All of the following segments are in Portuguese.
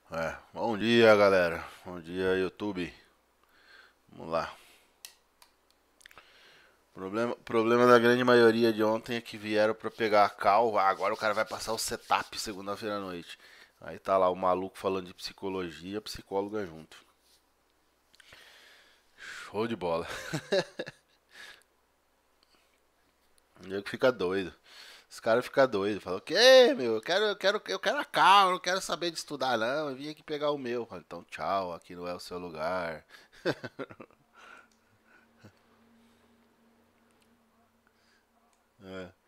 Bom dia, galera. Bom dia, YouTube. Vamos lá. Problema da grande maioria de ontem é que vieram pra pegar a cal. Agora o cara vai passar o setup segunda-feira à noite. Aí tá lá o maluco falando de psicologia, psicóloga junto. Show de bola. O nego fica doido. Os caras ficam doidos. Falam, o quê, meu? Eu quero a cal, eu não quero saber de estudar, não. Eu vim aqui pegar o meu. Falo, então, tchau, aqui não é o seu lugar. É.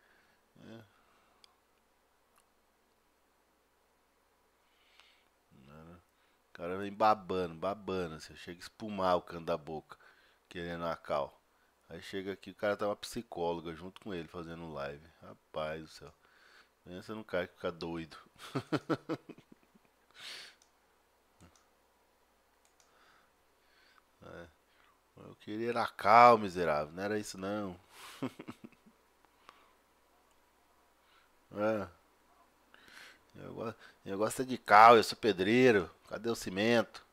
O cara vem babando, babando. Você chega a espumar o canto da boca, querendo a cal. Aí chega aqui, o cara tá uma psicóloga junto com ele fazendo live. Rapaz do céu. Pensa num cara que fica doido. Eu queria era a cal, miserável. Não era isso não. É, eu gosto é de cal, eu sou pedreiro. Cadê o cimento?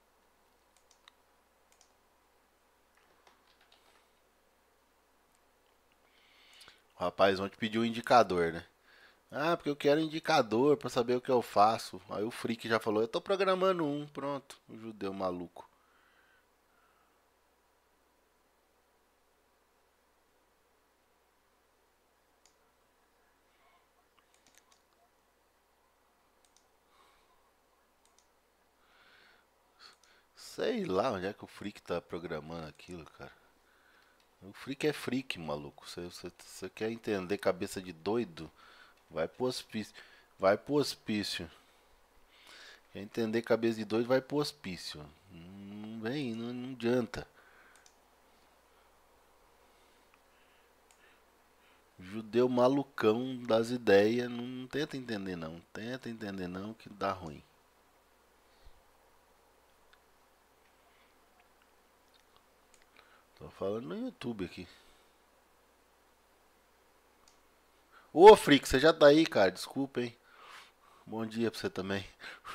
O rapaz ontem pediu um indicador, né? Ah, porque eu quero um indicador pra saber o que eu faço. Aí o Freak já falou, eu tô programando um, pronto. O judeu maluco. Sei lá onde é que o Freak tá programando aquilo, cara. O Freak é freak, maluco. Você quer entender cabeça de doido? Vai pro hospício. Vai pro hospício. Quer entender cabeça de doido? Vai pro hospício. Não vem, não adianta. Judeu malucão das ideias. Não tenta entender, não. Tenta entender, não, que dá ruim. Tô falando no YouTube aqui. Ô, Freak, você já tá aí, cara? Desculpa, hein? Bom dia pra você também.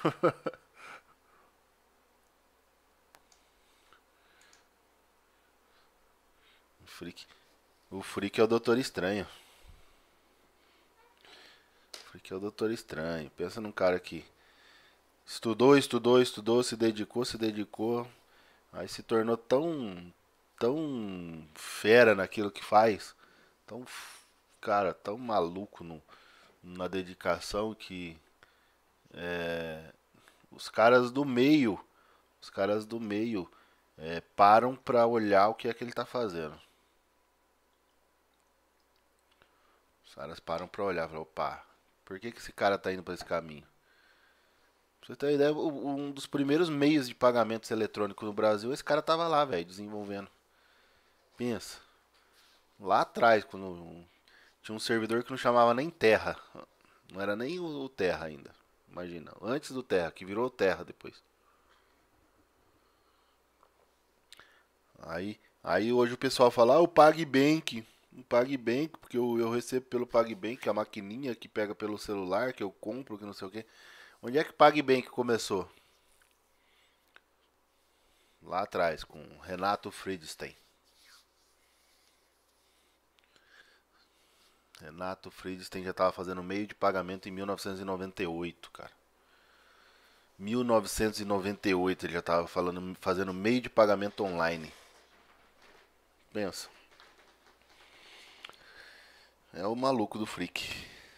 O Freak, o Freak é o Doutor Estranho. O Freak é o Doutor Estranho. Pensa num cara que estudou, estudou, estudou, se dedicou, se dedicou. Aí se tornou tão fera naquilo que faz. Tão, cara, tão maluco na dedicação que os caras do meio, os caras do meio param pra olhar o que é que ele tá fazendo. Os caras param pra olhar, falam, opa, por que esse cara tá indo pra esse caminho? Pra você ter uma ideia, um dos primeiros meios de pagamentos eletrônicos no Brasil, esse cara tava lá, velho, desenvolvendo. Pensa, lá atrás, quando tinha um servidor que não chamava nem Terra. Não era nem o Terra ainda. Imagina, antes do Terra, que virou Terra depois. Aí hoje o pessoal fala, o PagBank. O PagBank, porque eu recebo pelo PagBank, a maquininha que pega pelo celular, que eu compro, que não sei o que. Onde é que o PagBank começou? Lá atrás, com Renato Friedstein. Renato Friedstein já estava fazendo meio de pagamento em 1998, cara. 1998 ele já estava fazendo meio de pagamento online. Pensa. É o maluco do freak.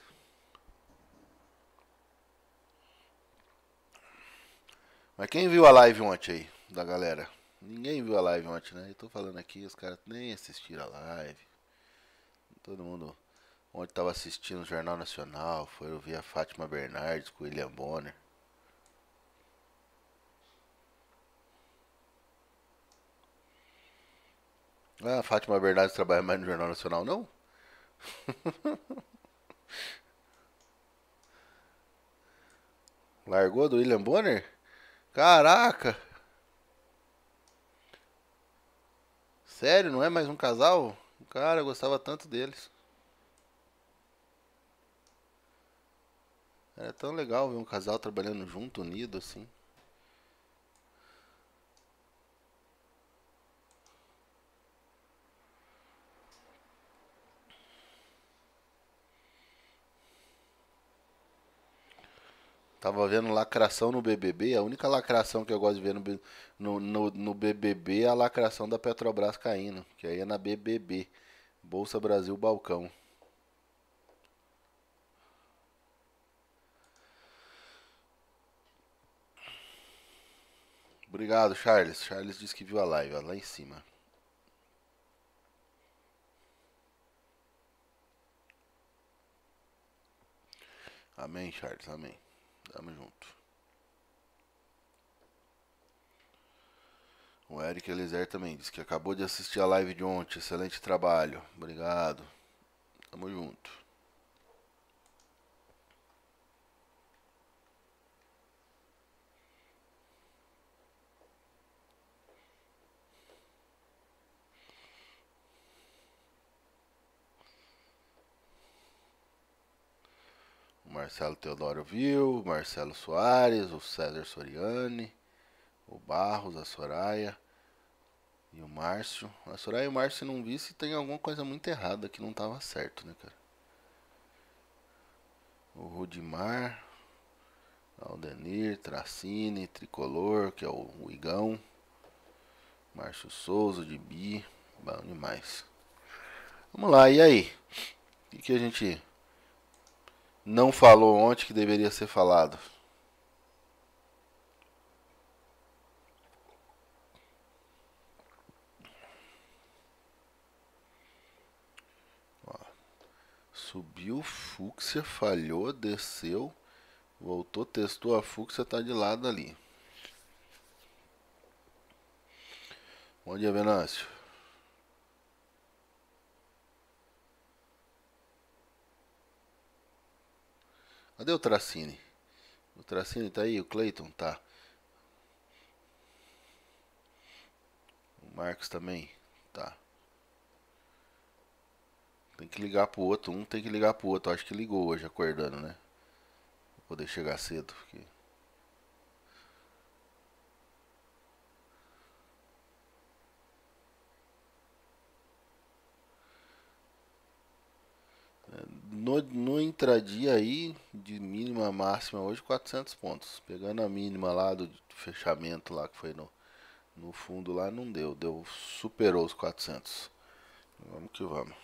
Mas quem viu a live ontem aí, da galera? Ninguém viu a live ontem, né? Eu tô falando aqui, os caras nem assistiram a live. Todo mundo ontem tava assistindo o Jornal Nacional, foi ouvir a Fátima Bernardes com o William Bonner. Ah, a Fátima Bernardes trabalha mais no Jornal Nacional, não? Largou do William Bonner? Caraca! Sério, não é mais um casal? Cara, eu gostava tanto deles. Era tão legal ver um casal trabalhando junto, unido assim. Tava vendo lacração no BBB. A única lacração que eu gosto de ver no BBB é a lacração da Petrobras caindo. Que aí é na BBB. Bolsa Brasil Balcão. Obrigado, Charles. Charles disse que viu a live, ó, lá em cima. Amém, Charles. Amém. Tamo junto. O Eric Elizer também disse que acabou de assistir a live de ontem. Excelente trabalho. Obrigado. Tamo junto. O Marcelo Teodoro viu, o Marcelo Soares, o César Soriani, o Barros, a Soraya e o Márcio. A Soraya e o Márcio não vi se tem alguma coisa muito errada que não tava certo, né, cara? O Rudimar, Aldenir, Tracine, Tricolor, que é o Igão, Márcio Souza, de Bi, bom demais. Vamos lá, e aí? O que a gente não falou ontem que deveria ser falado? Ó, subiu fúcsia, falhou, desceu, voltou, testou a fúcsia, tá de lado ali. Bom dia, Venâncio. Cadê o Tracine? O Tracine tá aí, o Cleiton tá. O Marcos também tá. Tem que ligar pro outro, um tem que ligar pro outro. Acho que ligou hoje, acordando, né? Pra poder chegar cedo. Porque... No intradia aí, de mínima a máxima hoje, 400 pontos. Pegando a mínima lá do fechamento lá, que foi no fundo lá, não deu. Superou os 400. Vamos que vamos.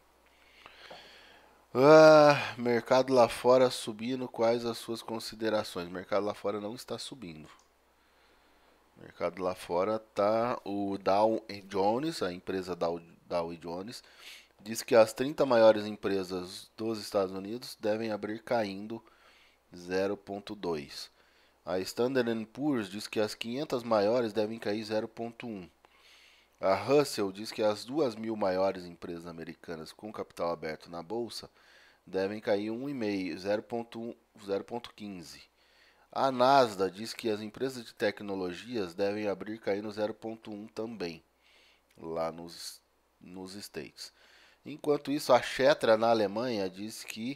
Ah, mercado lá fora subindo, quais as suas considerações? O mercado lá fora não está subindo. O mercado lá fora tá o Dow Jones, a empresa Dow Jones, diz que as 30 maiores empresas dos Estados Unidos devem abrir caindo 0,2. A Standard Poor's diz que as 500 maiores devem cair 0,1. A Russell diz que as 2.000 maiores empresas americanas com capital aberto na bolsa devem cair 1,5, 0,15. A Nasdaq diz que as empresas de tecnologias devem abrir caindo 0,1 também, lá nos States. Enquanto isso, a Xetra na Alemanha diz que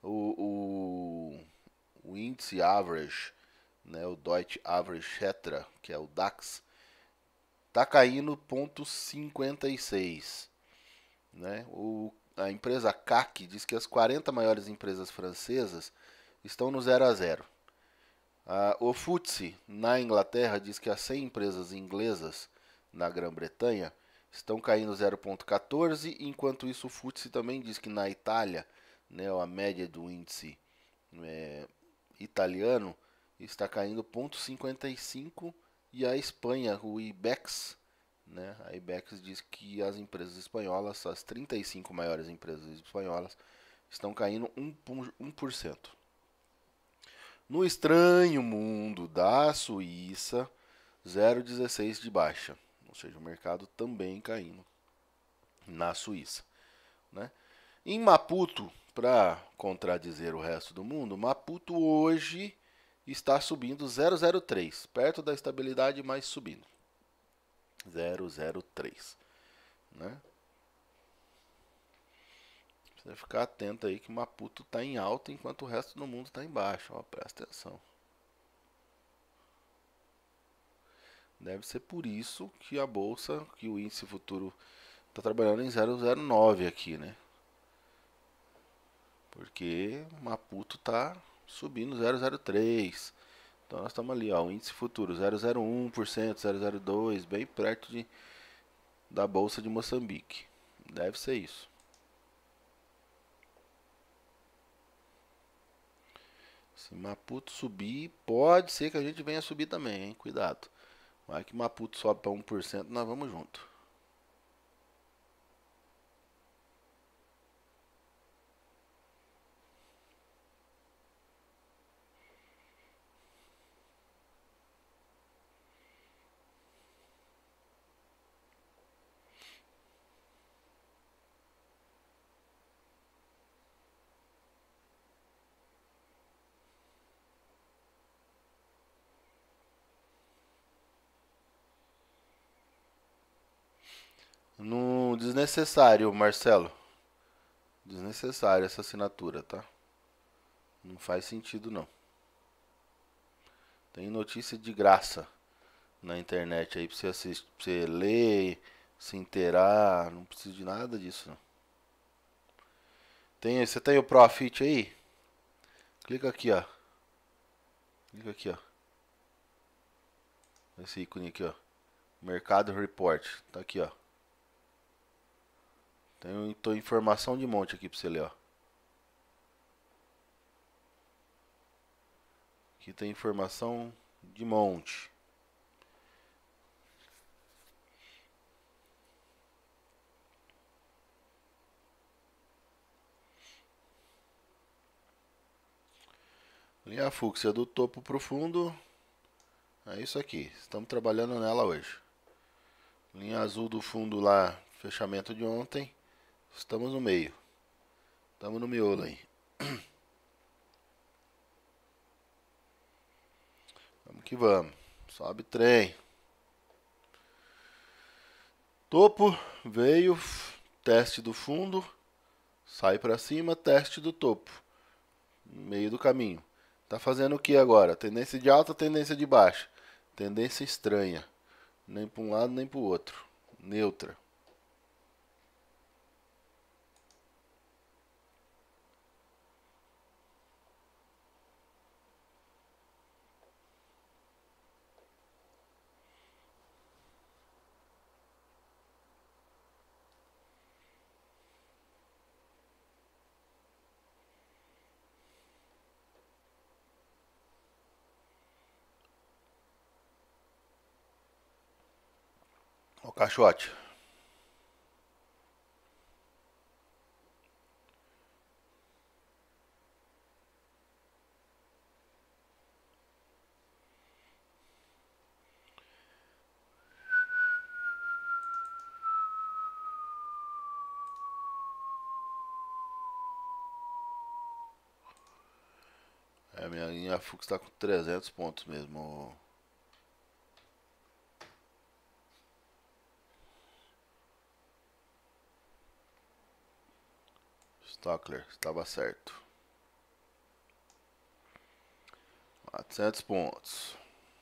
o índice average, né, o Deutsche Average Xetra, que é o DAX, está caindo 0,56. Né? A empresa CAC diz que as 40 maiores empresas francesas estão no 0 a 0. O FTSE na Inglaterra diz que as 100 empresas inglesas na Grã-Bretanha estão caindo 0,14, enquanto isso o FTSE também diz que na Itália, né, a média do índice italiano está caindo 0,55 e a Espanha, o IBEX, né, a IBEX diz que as empresas espanholas, as 35 maiores empresas espanholas, estão caindo 1%. No estranho mundo da Suíça, 0,16 de baixa, ou seja, o mercado também caindo na Suíça, né? Em Maputo, para contradizer o resto do mundo, Maputo hoje está subindo 0,03, perto da estabilidade, mas subindo 0,03, né? Você ficar atento aí que Maputo tá em alta enquanto o resto do mundo tá em baixa. Ó, presta atenção. Deve ser por isso que a bolsa, que o índice futuro tá trabalhando em 0,09 aqui, né? Porque Maputo tá subindo 0,03. Então nós estamos ali, ó, o índice futuro 0,01%, 0,02%, bem perto da bolsa de Moçambique. Deve ser isso. Se Maputo subir, pode ser que a gente venha subir também, hein? Cuidado. Vai que Maputo sobe para 1%, nós vamos junto. No desnecessário, Marcelo. Desnecessário essa assinatura, tá? Não faz sentido não. Tem notícia de graça na internet aí pra você assistir, pra você ler, se inteirar, não precisa de nada disso não. Você tem o Profit aí? Clica aqui, ó. Clica aqui, ó. Esse ícone aqui, ó. Mercado Report. Tá aqui, ó. Tem informação de monte aqui pra você ler, ó. Aqui tem informação de monte. Linha fúcsia do topo pro fundo. É isso aqui. Estamos trabalhando nela hoje. Linha azul do fundo lá, fechamento de ontem. Estamos no meio. Estamos no miolo aí. Vamos que vamos. Sobe trem. Topo, veio, teste do fundo, sai para cima, teste do topo. Meio do caminho. Tá fazendo o que agora? Tendência de alta, tendência de baixa. Tendência estranha. Nem para um lado, nem para o outro. Neutra. Ó o caixote. É, minha linha Fux tá com 300 pontos mesmo. Stockler, estava certo. 400 pontos.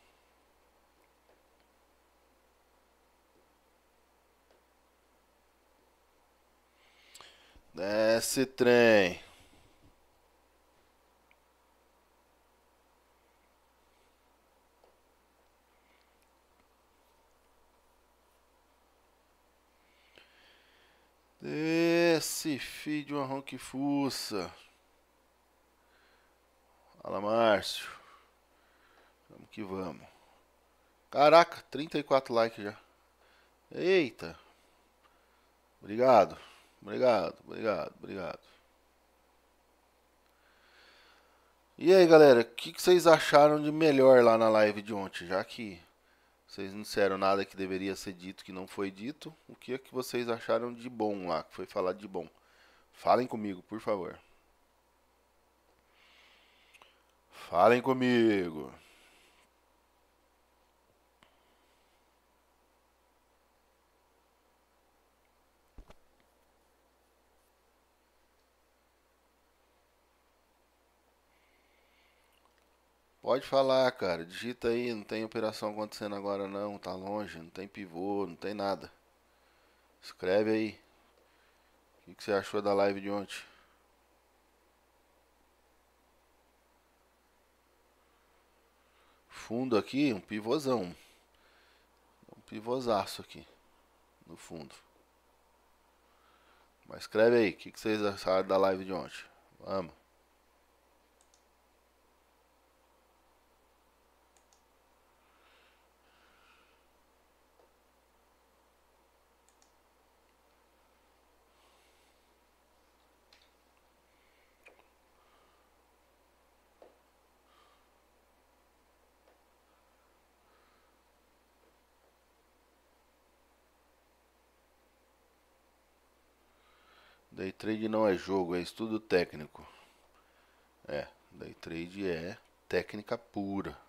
Desce trem. Desce, filho de uma ronque fuça. Fala, Márcio. Vamos que vamos. Caraca, 34 likes já. Eita. Obrigado. Obrigado, obrigado, obrigado. E aí, galera, o que vocês acharam de melhor lá na live de ontem? Já que vocês não disseram nada que deveria ser dito que não foi dito, o que é que vocês acharam de bom lá, que foi falado de bom? Falem comigo, por favor. Falem comigo. Pode falar, cara. Digita aí, não tem operação acontecendo agora não, tá longe, não tem pivô, não tem nada. Escreve aí. O que você achou da live de ontem? Fundo aqui, um pivôzão. Um pivôzaço aqui, no fundo. Mas escreve aí, o que vocês acharam da live de ontem? Vamos. Day trade não é jogo, é estudo técnico. Day trade é técnica pura.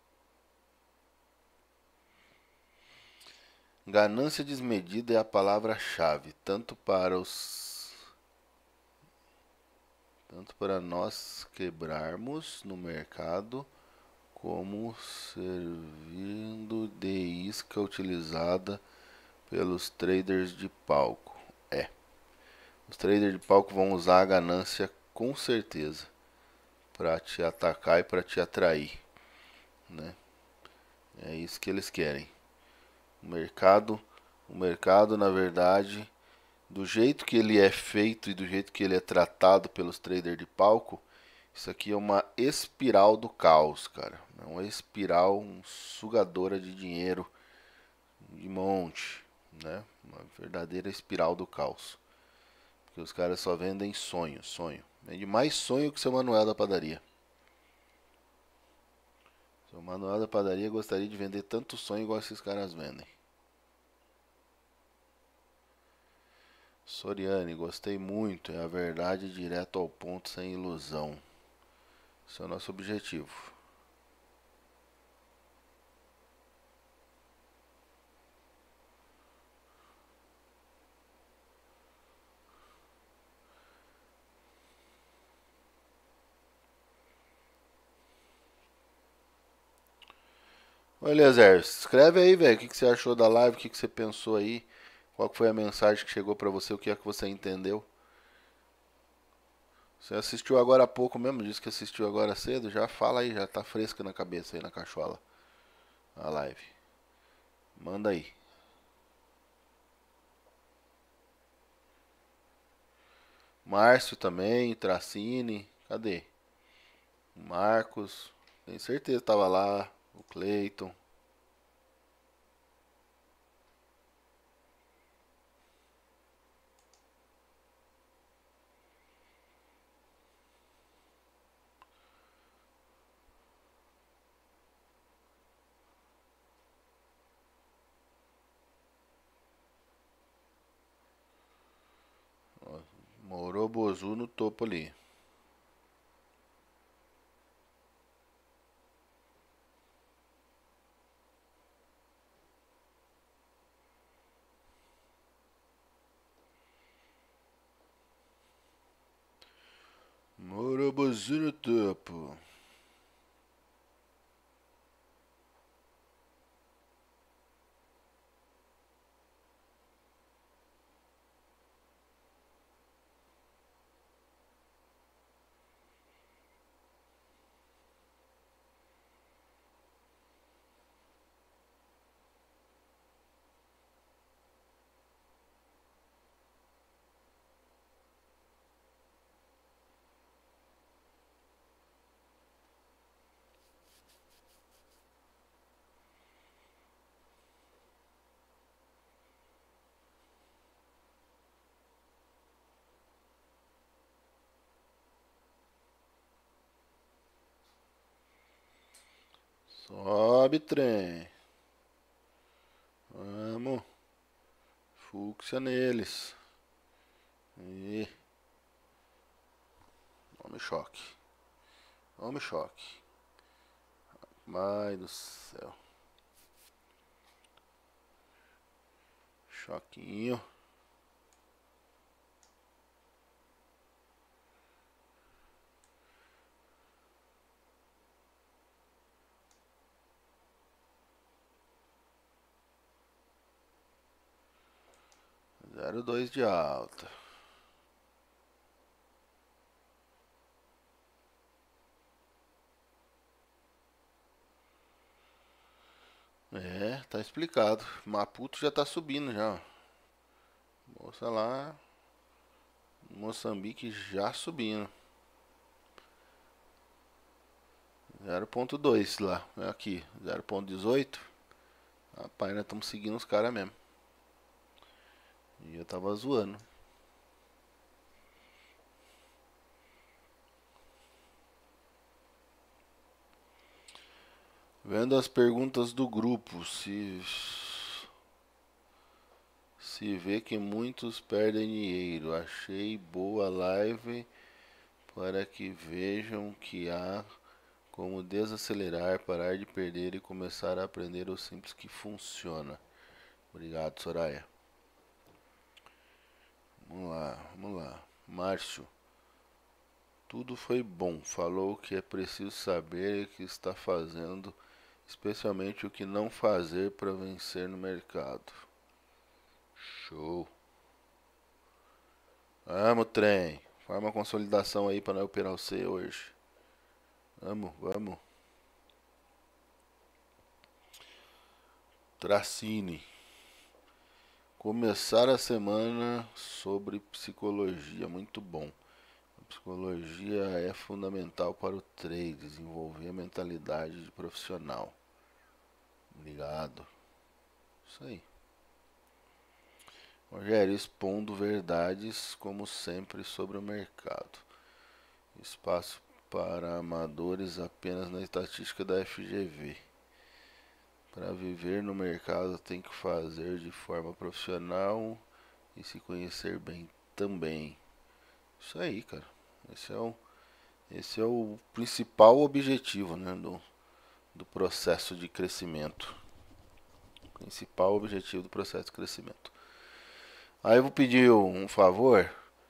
Ganância desmedida é a palavra-chave, tanto para nós quebrarmos no mercado, como servindo de isca utilizada pelos traders de palco. Os traders de palco vão usar a ganância com certeza para te atacar e para te atrair, né? É isso que eles querem. O mercado, na verdade, do jeito que ele é feito e do jeito que ele é tratado pelos traders de palco, isso aqui é uma espiral do caos, cara. É uma espiral, sugadora de dinheiro de monte, né? Uma verdadeira espiral do caos. Porque os caras só vendem sonho, sonho. Vende mais sonho que o seu Manuel da padaria. Seu Manuel da padaria gostaria de vender tanto sonho igual esses caras vendem. Soriane, gostei muito. É a verdade direto ao ponto, sem ilusão. Esse é o nosso objetivo. Ô Eliezer, escreve aí, velho, o que você achou da live, o que você pensou aí, qual que foi a mensagem que chegou pra você, o que é que você entendeu. Você assistiu agora há pouco mesmo, disse que assistiu agora cedo, já fala aí, já tá fresca na cabeça aí na cachola, a live. Manda aí. Márcio também, Tracine, cadê? Marcos, tenho certeza que tava lá, o Cleiton. Morobozu no topo ali. Morobozu no topo. Sobe trem. Vamos. Fúcsia neles. E tome choque. Tome choque. Ai do céu. Choquinho. 0,2 de alta. É, tá explicado. Maputo já tá subindo já. Moça lá, Moçambique já subindo. 0,2 lá. Aqui, 0,18. Rapaz, nós estamos seguindo os caras mesmo. E eu tava zoando. Vendo as perguntas do grupo, se vê que muitos perdem dinheiro. Achei boa live para que vejam que há como desacelerar, parar de perder e começar a aprender o simples que funciona. Obrigado, Soraya. Vamos lá, vamos lá. Márcio, tudo foi bom. Falou que é preciso saber o que está fazendo, especialmente o que não fazer para vencer no mercado. Show. Vamos, trem. Faz uma consolidação aí para nós operar o C hoje. Vamos, vamos. Tracine. Começar a semana sobre psicologia, muito bom. A psicologia é fundamental para o trade, desenvolver a mentalidade de profissional. Obrigado. Isso aí. Rogério, expondo verdades, como sempre, sobre o mercado. Espaço para amadores apenas na estatística da FGV. Para viver no mercado tem que fazer de forma profissional e se conhecer bem também. Isso aí, cara. Esse é o principal objetivo, né, do processo de crescimento. Principal objetivo do processo de crescimento. Aí eu vou pedir um favor.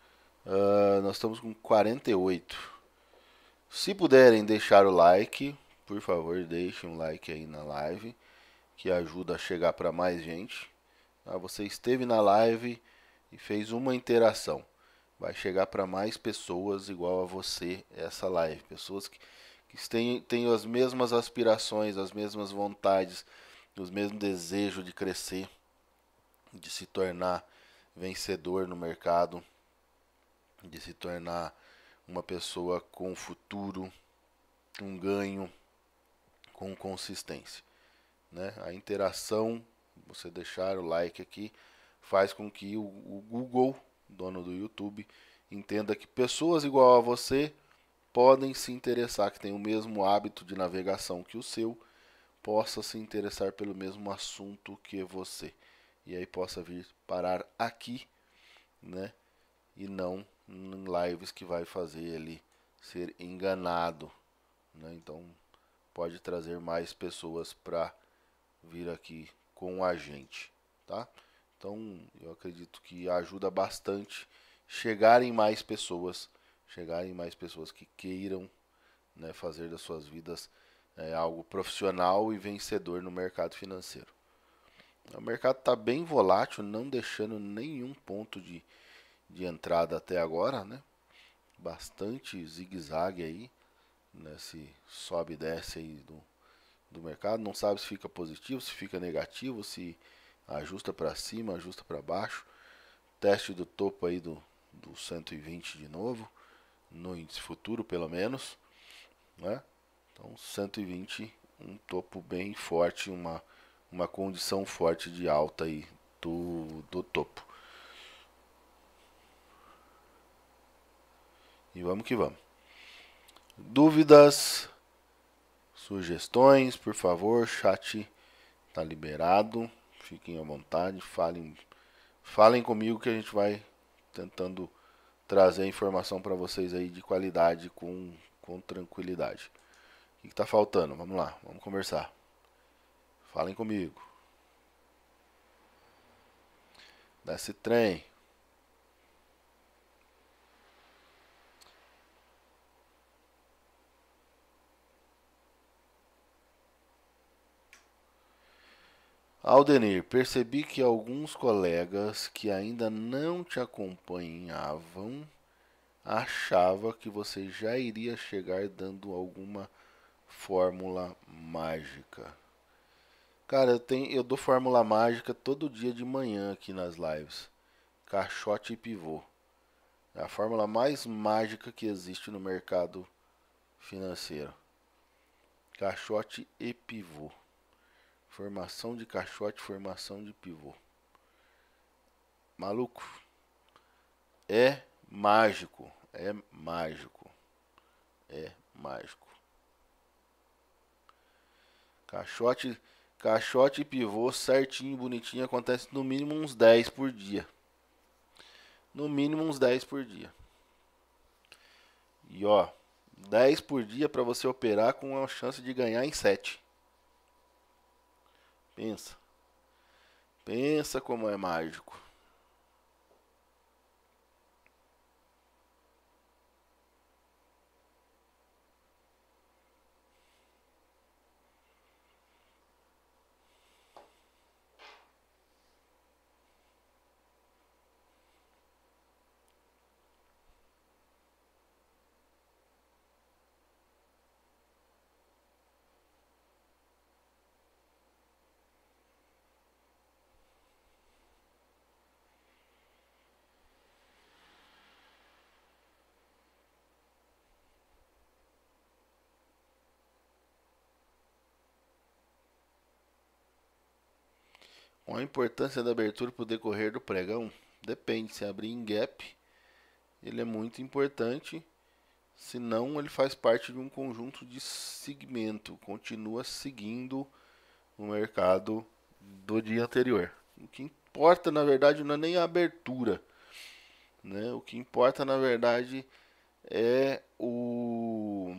Nós estamos com 48. Se puderem deixar o like, por favor, deixem um like aí na live, que ajuda a chegar para mais gente. Você esteve na live e fez uma interação. Vai chegar para mais pessoas igual a você essa live. Pessoas que têm as mesmas aspirações, as mesmas vontades, os mesmos desejos de crescer, de se tornar vencedor no mercado, de se tornar uma pessoa com futuro, com ganho, com consistência, né? A interação, você deixar o like aqui, faz com que o Google, dono do YouTube, entenda que pessoas igual a você podem se interessar, que têm o mesmo hábito de navegação que o seu, possa se interessar pelo mesmo assunto que você. E aí possa vir parar aqui, né? E não em lives que vai fazer ele ser enganado, né? Então pode trazer mais pessoas para vir aqui com a gente, tá? Então eu acredito que ajuda bastante chegarem mais pessoas que queiram, né, fazer das suas vidas algo profissional e vencedor no mercado financeiro. O mercado está bem volátil, não deixando nenhum ponto de entrada até agora, né? Bastante zigue-zague aí, né? Se sobe e desce aí do mercado, não sabe se fica positivo, se fica negativo, se ajusta para cima, ajusta para baixo. Teste do topo aí do 120 de novo, no índice futuro pelo menos, né? Então 120, um topo bem forte, uma condição forte de alta aí do topo. E vamos que vamos. Dúvidas, sugestões, por favor, chat tá liberado. Fiquem à vontade, falem comigo que a gente vai tentando trazer informação para vocês aí de qualidade com tranquilidade. O que está faltando? Vamos lá, vamos conversar. Falem comigo. Desce trem. Aldenir, percebi que alguns colegas que ainda não te acompanhavam achava que você já iria chegar dando alguma fórmula mágica. Cara, eu dou fórmula mágica todo dia de manhã aqui nas lives. Caixote e pivô. É a fórmula mais mágica que existe no mercado financeiro. Caixote e pivô. Formação de caixote, formação de pivô. Maluco, é mágico. É mágico. É mágico. Caixote, caixote e pivô certinho, bonitinho, acontece no mínimo uns 10 por dia. No mínimo uns 10 por dia. E ó, 10 por dia para você operar com a chance de ganhar em 7. Pensa. Pensa como é mágico. Qual a importância da abertura para o decorrer do pregão? Depende, se abrir em gap, ele é muito importante, se não ele faz parte de um conjunto de segmento, continua seguindo o mercado do dia anterior. O que importa, na verdade, não é nem a abertura, né? O que importa, na verdade, é o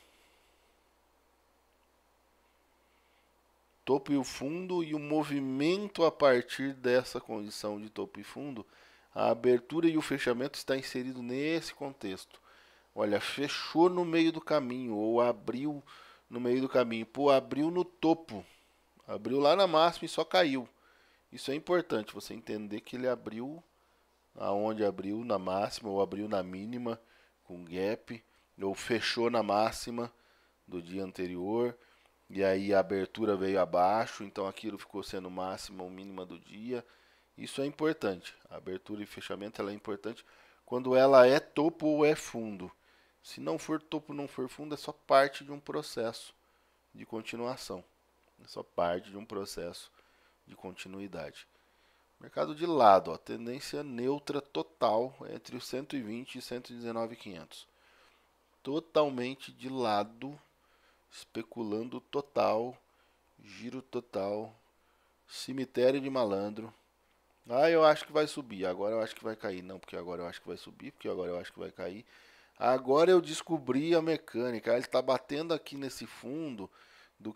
topo e o fundo e o movimento a partir dessa condição de topo e fundo. A abertura e o fechamento está inserido nesse contexto. Olha, fechou no meio do caminho ou abriu no meio do caminho. Pô, abriu no topo. Abriu lá na máxima e só caiu. Isso é importante, você entender que ele abriu aonde abriu, na máxima ou abriu na mínima com gap, ou fechou na máxima do dia anterior e aí a abertura veio abaixo, então aquilo ficou sendo máxima ou mínima do dia. Isso é importante. A abertura e fechamento ela é importante quando ela é topo ou é fundo. Se não for topo, não for fundo, é só parte de um processo de continuação. É só parte de um processo de continuidade. Mercado de lado, ó, tendência neutra total entre os 120 e 119,500. Totalmente de lado, especulando total, giro total, cemitério de malandro. Ah, eu acho que vai subir, agora eu acho que vai cair. Não, porque agora eu acho que vai subir, porque agora eu acho que vai cair. Agora eu descobri a mecânica. Ele está batendo aqui nesse fundo do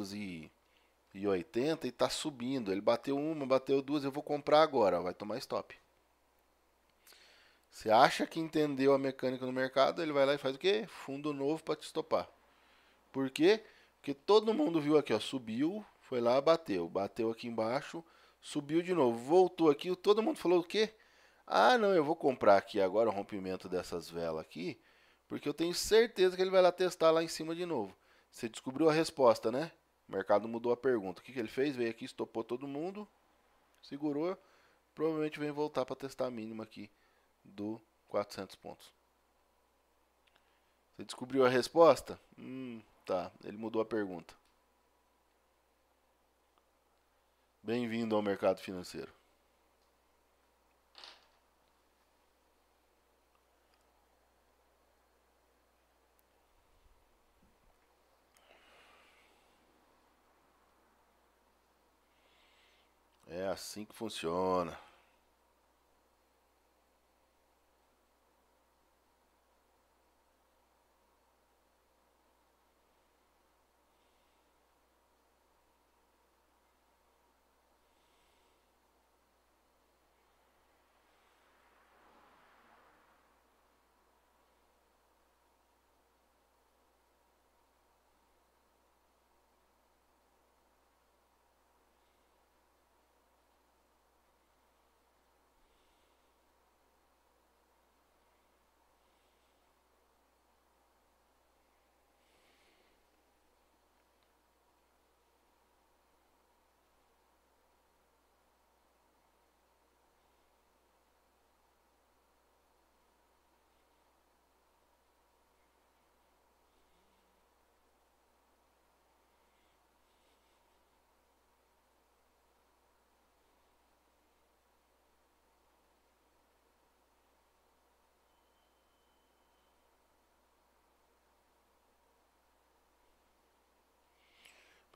580 e está subindo. Ele bateu uma, bateu duas, eu vou comprar agora, vai tomar stop. Você acha que entendeu a mecânica no mercado, ele vai lá e faz o quê? Fundo novo para te estopar. Por quê? Porque todo mundo viu aqui, ó, subiu, foi lá, bateu, bateu aqui embaixo, subiu de novo, voltou aqui, todo mundo falou o quê? Ah, não, eu vou comprar aqui agora o rompimento dessas velas aqui, porque eu tenho certeza que ele vai lá testar lá em cima de novo. Você descobriu a resposta, né? O mercado mudou a pergunta. O que, que ele fez? Veio aqui, estopou todo mundo, segurou, provavelmente vem voltar para testar a mínima aqui do 400 pontos. Você descobriu a resposta? Tá, ele mudou a pergunta. Bem-vindo ao mercado financeiro. É assim que funciona.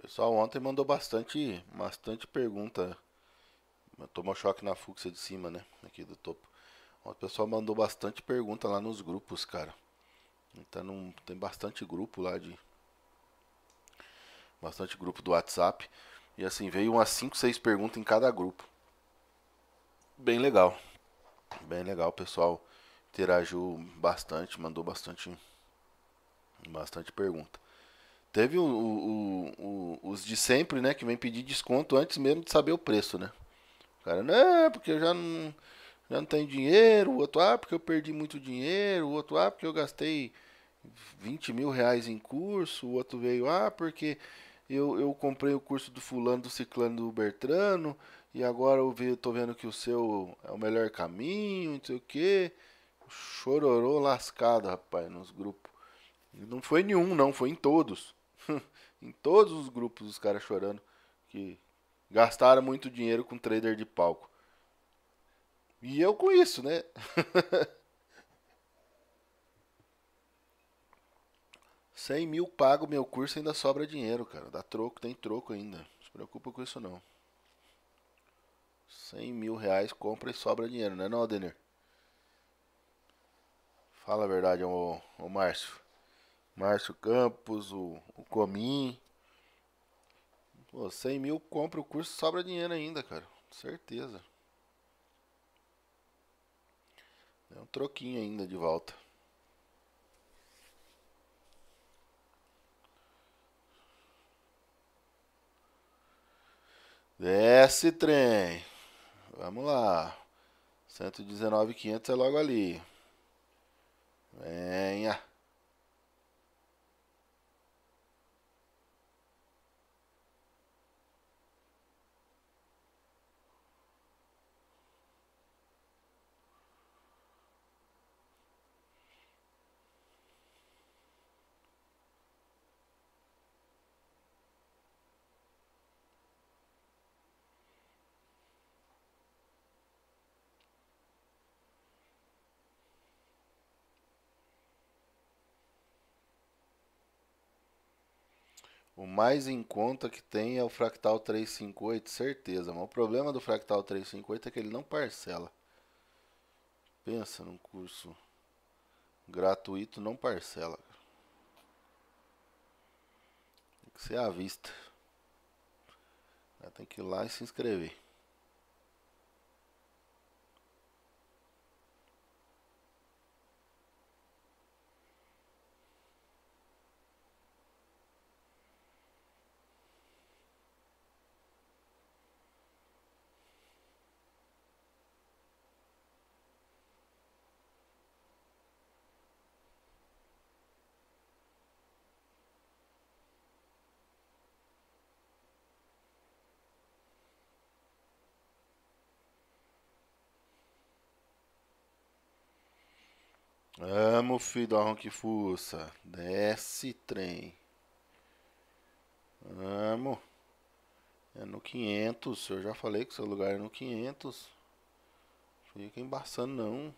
O pessoal ontem mandou bastante pergunta. Tomou choque na fúcsia de cima, né? Aqui do topo. O pessoal mandou bastante pergunta lá nos grupos, cara. Então tem bastante grupo lá de. Bastante grupo do WhatsApp. E assim, veio umas 5, 6 perguntas em cada grupo. Bem legal. Bem legal, o pessoal interagiu bastante, mandou bastante pergunta. Teve os de sempre, né, que vem pedir desconto antes mesmo de saber o preço, né? O cara, não, porque eu já não tenho dinheiro. O outro, porque eu perdi muito dinheiro. O outro, porque eu gastei 20 mil reais em curso. O outro veio, porque eu comprei o curso do fulano, do ciclano, do Bertrano. E agora eu tô vendo que o seu é o melhor caminho, não sei o que. Chororô lascado, rapaz, nos grupos. E não foi nenhum, não, foi em todos. Em todos os grupos os caras chorando que gastaram muito dinheiro com trader de palco. E eu com isso, né? 100 mil pago meu curso ainda sobra dinheiro, cara. Dá troco, tem troco ainda. Não se preocupa com isso não. 100 mil reais compra e sobra dinheiro, né não, Adenir? Fala a verdade, ô Márcio. Márcio Campos, o Comim. Pô, 100 mil compra o curso e sobra dinheiro ainda, cara. Certeza. É um troquinho ainda de volta. Desce, trem. Vamos lá. 119.500 é logo ali. Venha. O mais em conta que tem é o Fractal 358, certeza. Mas o problema do Fractal 358 é que ele não parcela. Pensa num curso gratuito, não parcela. Tem que ser à vista. Tem que ir lá e se inscrever. Vamos, filho do arrão que fuça. Desce, trem. Vamos. É no 500. Eu já falei que seu lugar é no 500. Fica embaçando, não.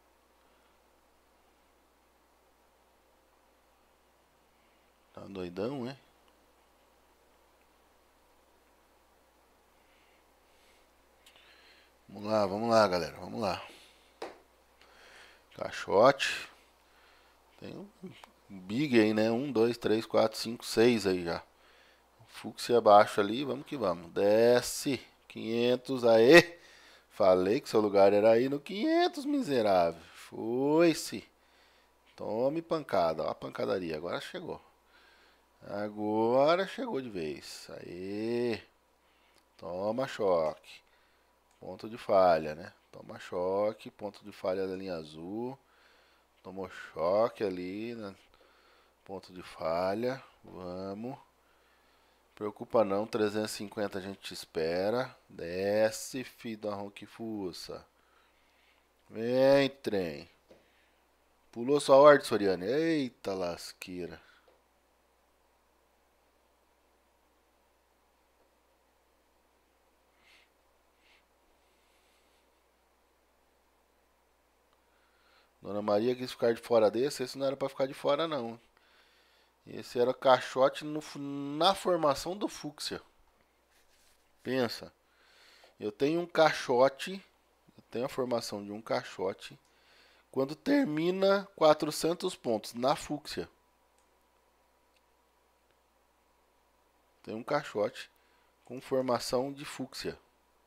Tá doidão, é? Vamos lá, galera. Vamos lá. Caixote. Tem um big aí, né? 1, 2, 3, 4, 5, 6 aí já. Fúcsia abaixo ali, vamos que vamos. Desce. 500, aê. Falei que seu lugar era aí no 500, miserável. Foi-se. Tome pancada. Ó a pancadaria. Agora chegou. Agora chegou de vez. Aê. Toma choque. Ponto de falha, né? Toma choque. Ponto de falha da linha azul. Tomou choque ali, né? Ponto de falha. Vamos. Preocupa não, 350 a gente te espera. Desce, filho da ronque fuça. Vem, trem. Pulou sua ordem, Soriane. Eita lasqueira. Dona Maria quis ficar de fora desse. Esse não era pra ficar de fora, não. Esse era caixote na formação do fúcsia. Pensa, eu tenho um caixote, eu tenho a formação de um caixote quando termina 400 pontos na fúcsia. Tem um caixote com formação de fúcsia.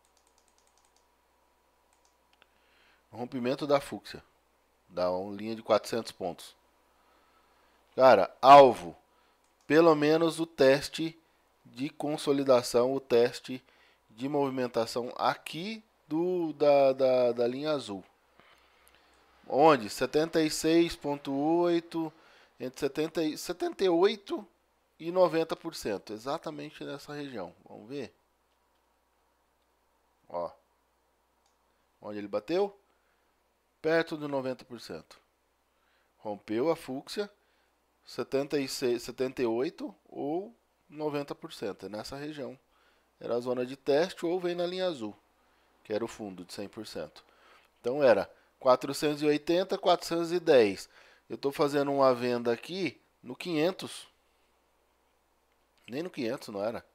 Rompimento da fúcsia. Dá uma linha de 400 pontos. Cara, alvo. Pelo menos o teste de consolidação, o teste de movimentação aqui da linha azul. Onde? 76,8, entre 78 e 90%. Exatamente nessa região. Vamos ver? Ó. Onde ele bateu? Perto de 90%. Rompeu a fúcsia, 76, 78 ou 90%. É nessa região. Era a zona de teste ou vem na linha azul, que era o fundo de 100%. Então era 480, 410. Eu estou fazendo uma venda aqui no 500. Nem no 500 não era.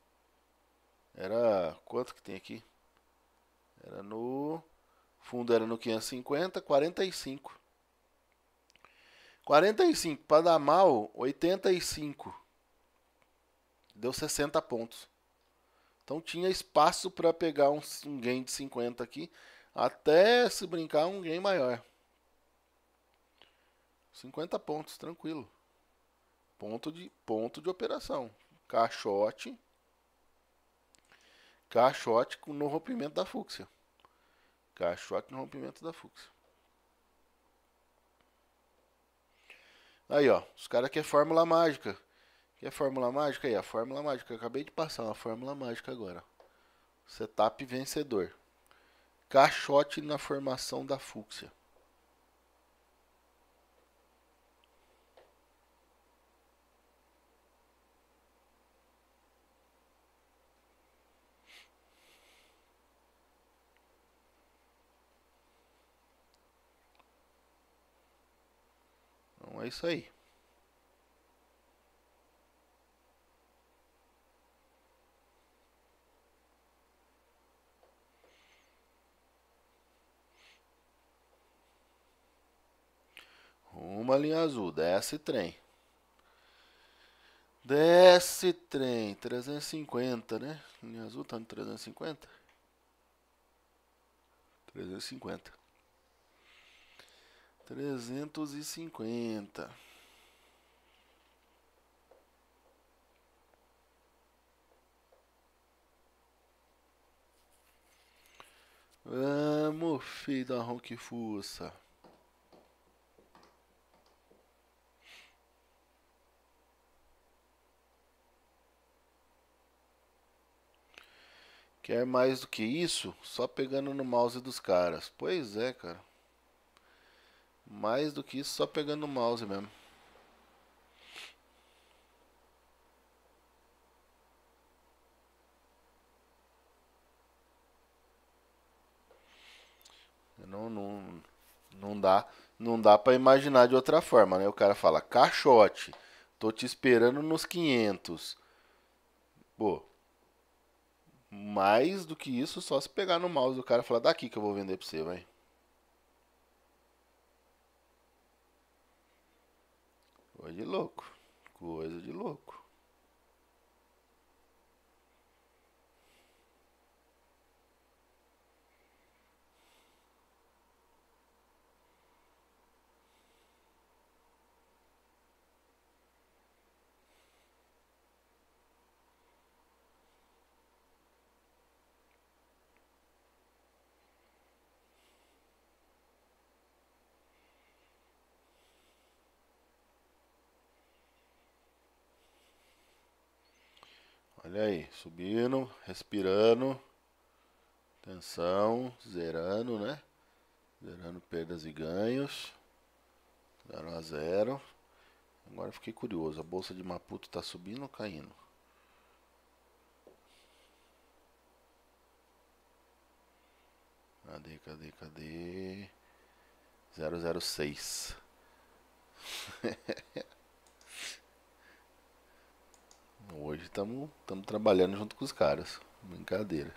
Era quanto que tem aqui? Era no fundo, era no 550, 45. 45 para dar mal, 85. Deu 60 pontos. Então tinha espaço para pegar um gain de 50 aqui, até se brincar um gain maior. 50 pontos, tranquilo. Ponto de operação. Caixote no rompimento da fúcsia. Caixote no rompimento da fúcsia. Aí, ó, os caras querem fórmula mágica. Quer fórmula mágica? Aí, a fórmula mágica. Eu acabei de passar uma fórmula mágica agora. Setup vencedor. Caixote na formação da fúcsia. Então é isso aí. Uma linha azul, desce trem. Desce trem, 350, né? Linha azul tá no 350? 350. 350. Vamos, filho da ronque fuça. Quer mais do que isso? Só pegando no mouse dos caras. Pois é, cara. Mais do que isso, só pegando no mouse mesmo. Não dá, não dá para imaginar de outra forma, né? O cara fala, caixote, tô te esperando nos 500. Pô, mais do que isso, só se pegar no mouse do cara e falar, daqui que eu vou vender pra você, vai. Coisa de louco. Coisa de louco. Olha aí, subindo, respirando. Atenção, zerando, né? Zerando perdas e ganhos. 0 a 0. Agora fiquei curioso. A bolsa de Maputo tá subindo ou caindo? Cadê? 006. Hoje estamos trabalhando junto com os caras. Brincadeira.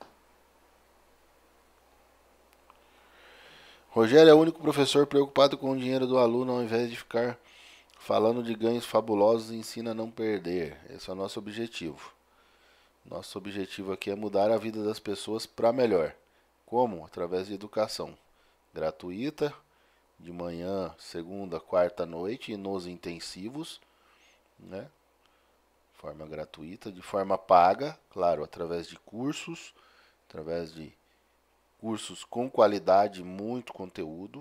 Rogério é o único professor preocupado com o dinheiro do aluno ao invés de ficar falando de ganhos fabulosos. Ensina a não perder. Esse é o nosso objetivo. Nosso objetivo aqui é mudar a vida das pessoas para melhor. Como? Através de educação gratuita, de manhã, segunda, quarta noite e nos intensivos, né? De forma gratuita, de forma paga, claro, através de cursos com qualidade, muito conteúdo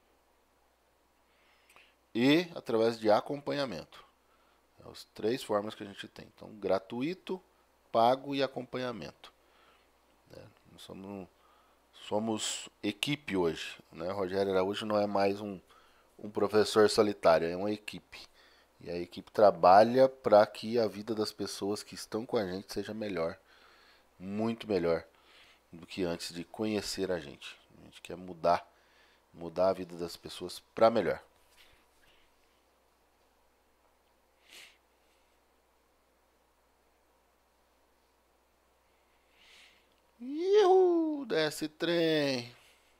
e através de acompanhamento. São as 3 formas que a gente tem. Então, gratuito, pago e acompanhamento. Nós somos equipe hoje, né? Rogério Araújo não é mais um professor solitário, é uma equipe. E a equipe trabalha para que a vida das pessoas que estão com a gente seja melhor, muito melhor do que antes de conhecer a gente. A gente quer mudar a vida das pessoas para melhor. Iu, desce trem.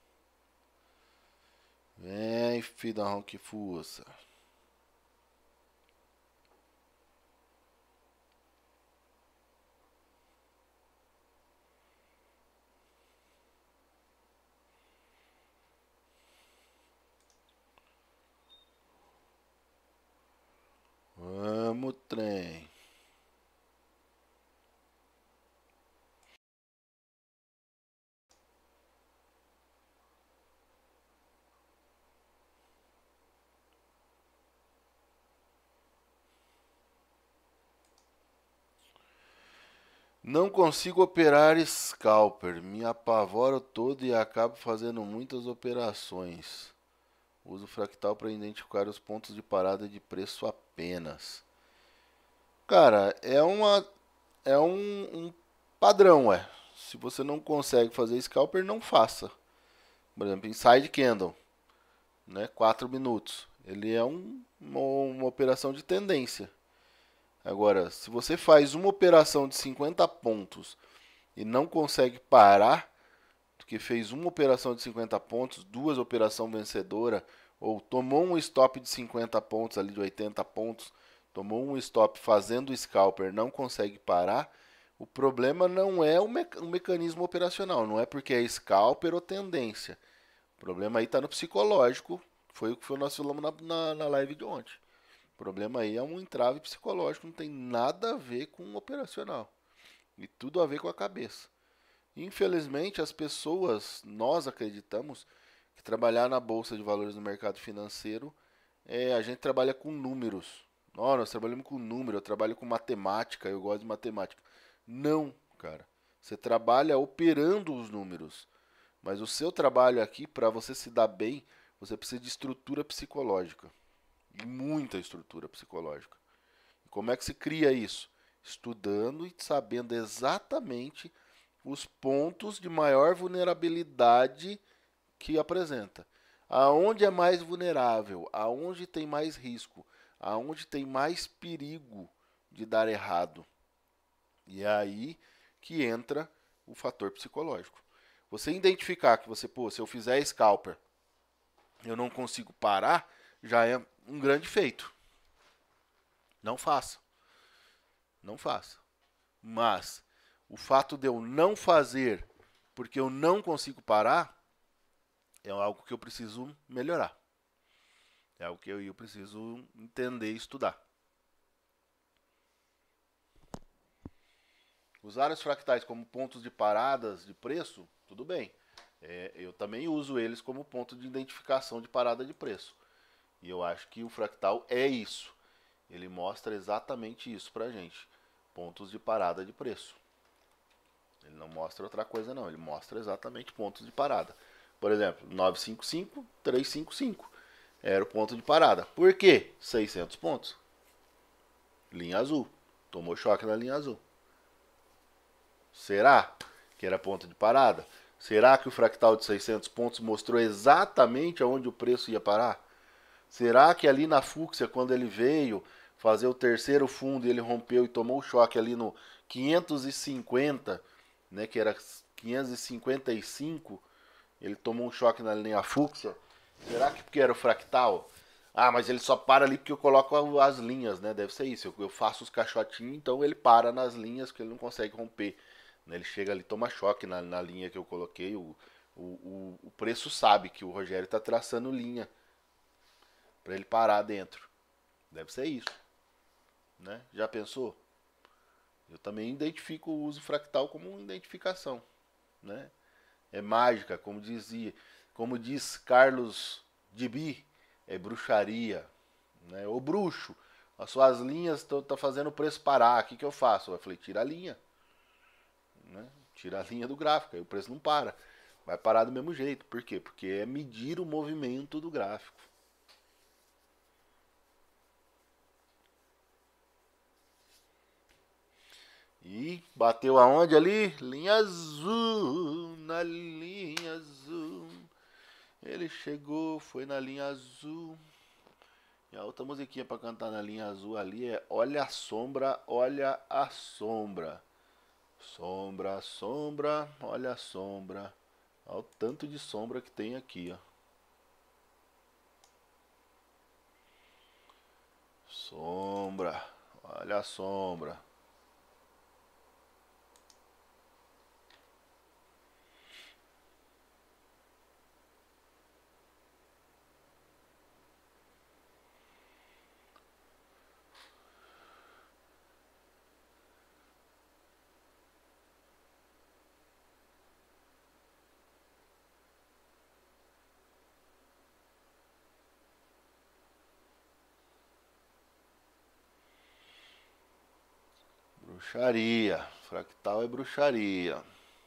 Vem, filho da ronque fuça. Vamos, trem. Não consigo operar scalper, me apavoro todo e acabo fazendo muitas operações. Uso fractal para identificar os pontos de parada de preço apenas. Cara, é um padrão, ué. Se você não consegue fazer scalper, não faça. Por exemplo, inside candle, né? 4 minutos. Ele é uma operação de tendência. Agora, se você faz uma operação de 50 pontos e não consegue parar, porque fez uma operação de 50 pontos, 2 operação vencedora, ou tomou um stop de 50 pontos ali de 80 pontos, tomou um stop fazendo o scalper, não consegue parar, o problema não é o mecanismo operacional, não é porque é scalper ou tendência. O problema aí está no psicológico, foi o que nós falamos na live de ontem. O problema aí é um entrave psicológico, não tem nada a ver com o operacional. E tudo a ver com a cabeça. Infelizmente, as pessoas, nós acreditamos que trabalhar na Bolsa de Valores no mercado financeiro, a gente trabalha com números. Nós trabalhamos com número, eu trabalho com matemática, eu gosto de matemática. Não, cara. Você trabalha operando os números. Mas o seu trabalho aqui, para você se dar bem, você precisa de estrutura psicológica. E muita estrutura psicológica. E como é que se cria isso? Estudando e sabendo exatamente os pontos de maior vulnerabilidade que apresenta. Aonde é mais vulnerável, aonde tem mais risco, aonde tem mais perigo de dar errado. E é aí que entra o fator psicológico. Você identificar que você, se eu fizer scalper, eu não consigo parar, já é um grande feito. Não faça. Não faça. Mas o fato de eu não fazer porque eu não consigo parar é algo que eu preciso melhorar. É algo que eu preciso entender e estudar. Usar os fractais como pontos de paradas de preço, tudo bem. Eu também uso eles como ponto de identificação de parada de preço. E eu acho que o fractal é isso. Ele mostra exatamente isso pra gente. Pontos de parada de preço. Ele não mostra outra coisa não, ele mostra exatamente pontos de parada. Por exemplo, 955, 355 era o ponto de parada. Por quê? 600 pontos. Linha azul. Tomou choque na linha azul. Será que era ponto de parada? Será que o fractal de 600 pontos mostrou exatamente aonde o preço ia parar? Será que ali na fúcsia, quando ele veio, fazer o terceiro fundo e ele rompeu e tomou o choque ali no 550, né, que era 555, ele tomou um choque na linha fúcsia. Será que porque era o fractal? Ah, mas ele só para ali porque eu coloco as linhas, né? Deve ser isso. Eu faço os caixotinhos, então ele para nas linhas que ele não consegue romper. Ele chega ali, toma choque na linha que eu coloquei. O preço sabe que o Rogério está traçando linha para ele parar dentro. Deve ser isso, né? Já pensou? Eu também identifico o uso fractal como uma identificação, né? É mágica, como diz Carlos Dibi, é bruxaria, né? Ô bruxo, as suas linhas estão fazendo o preço parar, o que eu faço? Eu falei, tira a linha, né? Tira a linha do gráfico, aí o preço não para. Vai parar do mesmo jeito. Por quê? Porque é medir o movimento do gráfico. E bateu aonde ali? Linha azul, na linha azul. Ele chegou, foi na linha azul. E a outra musiquinha pra cantar na linha azul ali é Olha a sombra, olha a sombra. Sombra, sombra, olha a sombra. Olha o tanto de sombra que tem aqui, ó. Sombra, olha a sombra. Bruxaria. Fractal é bruxaria.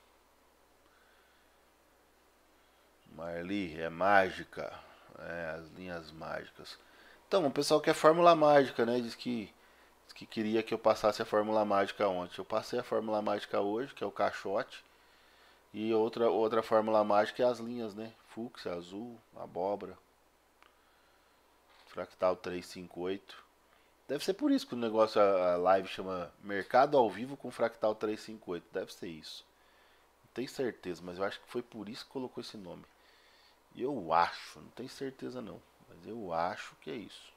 Marli é mágica. É, as linhas mágicas. Então, o pessoal quer fórmula mágica, né? Diz que queria que eu passasse a fórmula mágica ontem. Eu passei a fórmula mágica hoje, que é o caixote. E outra fórmula mágica é as linhas, né? Fúcsia, azul, abóbora. Fractal 358. Deve ser por isso que o negócio, a live chama Mercado ao Vivo com Fractal 358. Deve ser isso. Não tenho certeza, mas eu acho que foi por isso que colocou esse nome. E eu acho, não tenho certeza não, mas eu acho que é isso.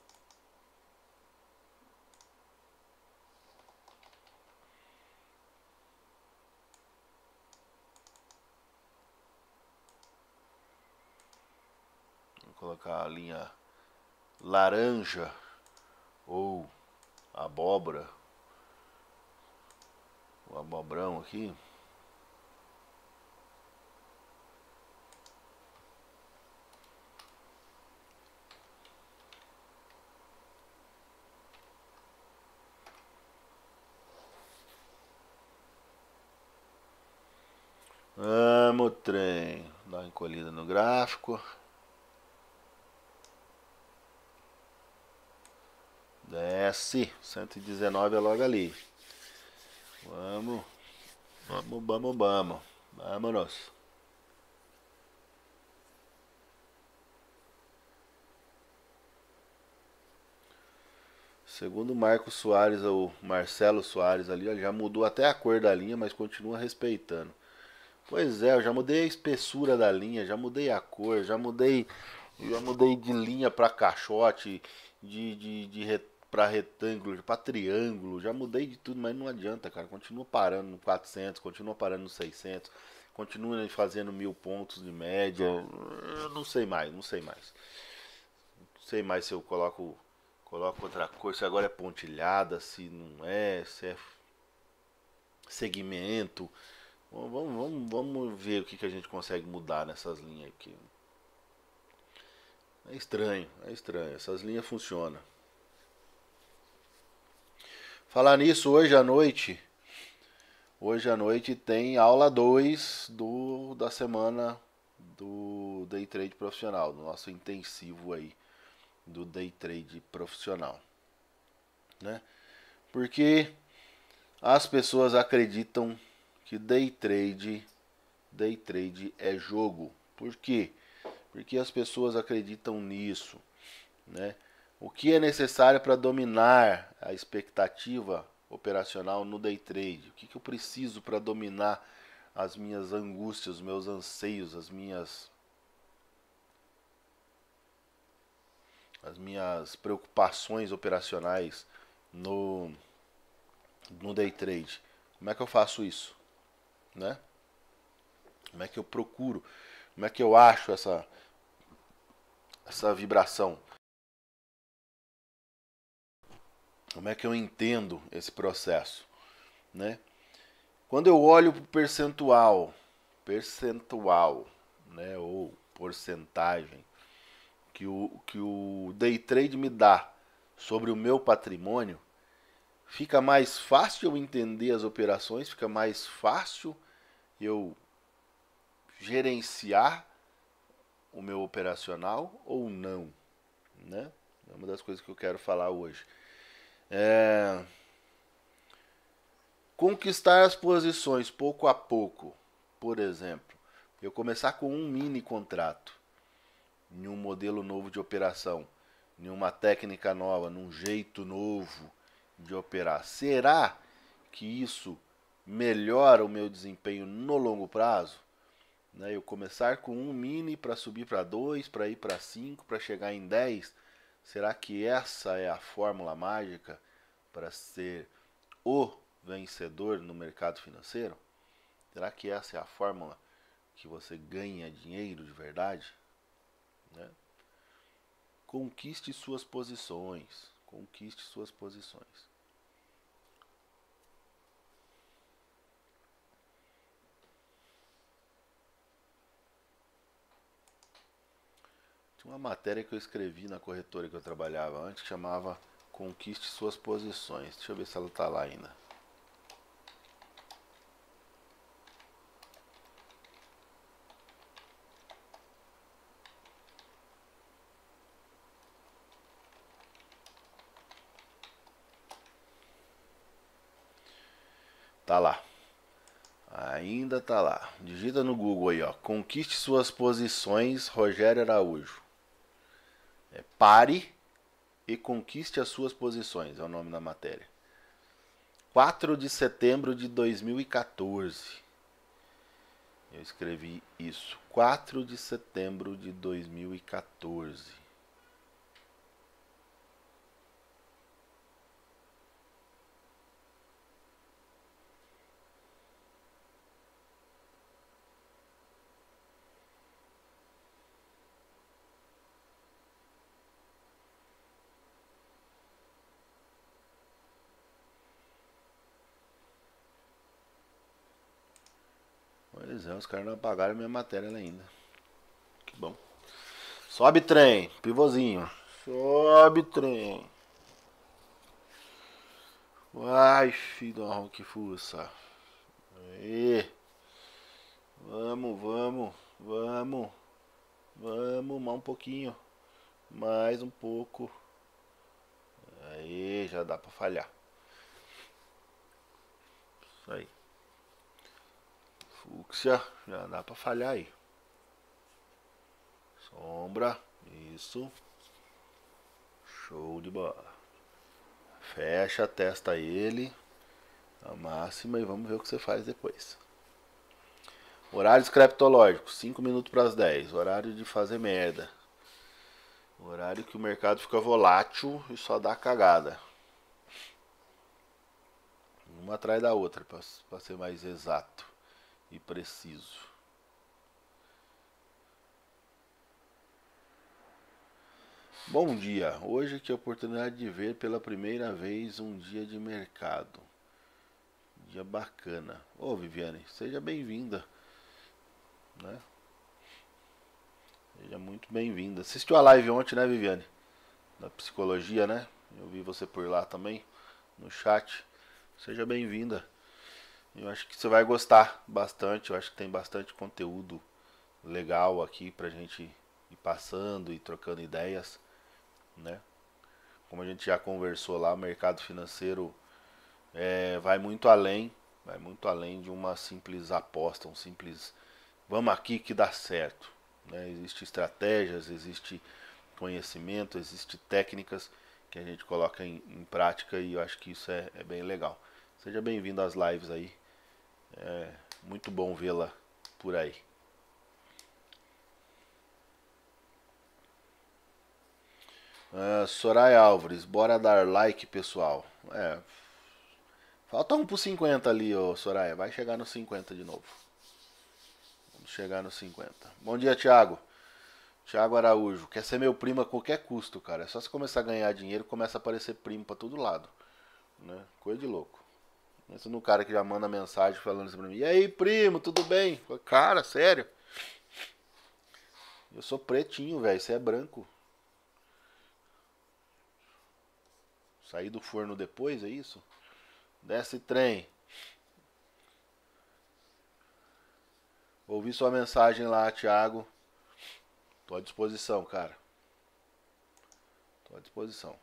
Vou colocar a linha laranja ou abóbora. O abobrão aqui. Vamos, trem. Dá uma encolhida no gráfico. Desce. 119 é logo ali. Vamos. Vamos, vamos, vamos. Vámonos. Segundo o Marcos Soares, ou Marcelo Soares ali, ó, já mudou até a cor da linha, mas continua respeitando. Pois é, eu já mudei a espessura da linha, já mudei a cor, já mudei de linha para caixote, para retângulo, para triângulo, já mudei de tudo, mas não adianta, cara. Continua parando no 400, continua parando no 600, continua fazendo 1000 pontos de média. Eu não sei mais, não sei mais. Não sei mais se eu coloco outra cor, se agora é pontilhada, se não é, se é segmento. Vamos ver o que a gente consegue mudar nessas linhas aqui. É estranho, é estranho. Essas linhas funcionam. Falar nisso, hoje à noite tem aula 2 da semana do Day Trade Profissional, do nosso intensivo aí do Day Trade Profissional, né? Porque as pessoas acreditam que Day Trade é jogo. Por quê? Porque as pessoas acreditam nisso, né? O que é necessário para dominar a expectativa operacional no day trade? O que eu preciso para dominar as minhas angústias, os meus anseios, as minhas preocupações operacionais no day trade? Como é que eu faço isso, né? Como é que eu procuro? Como é que eu acho essa vibração? Como é que eu entendo esse processo, né? Quando eu olho para o percentual, né, ou porcentagem que o day trade me dá sobre o meu patrimônio, fica mais fácil eu entender as operações, fica mais fácil eu gerenciar o meu operacional ou não, né? É uma das coisas que eu quero falar hoje. Conquistar as posições pouco a pouco. Por exemplo, eu começar com um mini contrato, em um modelo novo de operação, em uma técnica nova, num jeito novo de operar. Será que isso melhora o meu desempenho no longo prazo? Né, eu começar com um mini para subir para 2, para ir para 5, para chegar em 10. Será que essa é a fórmula mágica para ser o vencedor no mercado financeiro? Será que essa é a fórmula que você ganha dinheiro de verdade? Né? Conquiste suas posições. Conquiste suas posições. Tinha uma matéria que eu escrevi na corretora que eu trabalhava antes que chamava Conquiste suas posições. Deixa eu ver se ela está lá ainda. Tá lá. Ainda tá lá. Digita no Google aí, ó. Conquiste suas posições, Rogério Araújo. Pare e conquiste as suas posições, é o nome da matéria. 4 de setembro de 2014. Eu escrevi isso. 4 de setembro de 2014. Pois é, os caras não apagaram minha matéria ainda. Que bom. Sobe trem, pivôzinho. Sobe trem. Vai, filho do arrão que fuça. Aê. Vamos, vamos, vamos. Vamos, mais um pouquinho. Mais um pouco. Aí, já dá pra falhar. Isso aí. Fúcsia, já dá pra falhar aí. Sombra, isso. Show de bola. Fecha, testa ele. A máxima e vamos ver o que você faz depois. Horário criptológico, 5 minutos para as 10. Horário de fazer merda. Horário que o mercado fica volátil e só dá cagada. Uma atrás da outra, para ser mais exato e preciso. Bom dia, hoje que a oportunidade de ver pela primeira vez um dia de mercado. Dia bacana. Ô Viviane, seja bem-vinda, né? Seja muito bem-vinda. Assistiu a live ontem, né, Viviane? Da psicologia, né? Eu vi você por lá também, no chat. Seja bem-vinda. Eu acho que você vai gostar bastante. Eu acho que tem bastante conteúdo legal aqui pra gente ir passando e trocando ideias, né? Como a gente já conversou lá, o mercado financeiro vai muito além de uma simples aposta, um simples vamos aqui que dá certo, né? Existem estratégias, existe conhecimento, existe técnicas que a gente coloca em prática e eu acho que isso é bem legal. Seja bem-vindo às lives aí. É muito bom vê-la por aí. Soraya Álvares, bora dar like, pessoal. Falta um pro 50 ali, ô Soraya. Vai chegar no 50 de novo. Vamos chegar no 50. Bom dia, Thiago. Thiago Araújo. Quer ser meu primo a qualquer custo, cara. É só você começar a ganhar dinheiro, começa a aparecer primo pra todo lado. Né? Coisa de louco. Pensa no cara que já manda mensagem falando assim pra mim. E aí, primo, tudo bem? Cara, sério? Eu sou pretinho, velho. Você é branco. Saí do forno depois, é isso? Desce trem. Ouvi sua mensagem lá, Thiago. Tô à disposição, cara. Tô à disposição.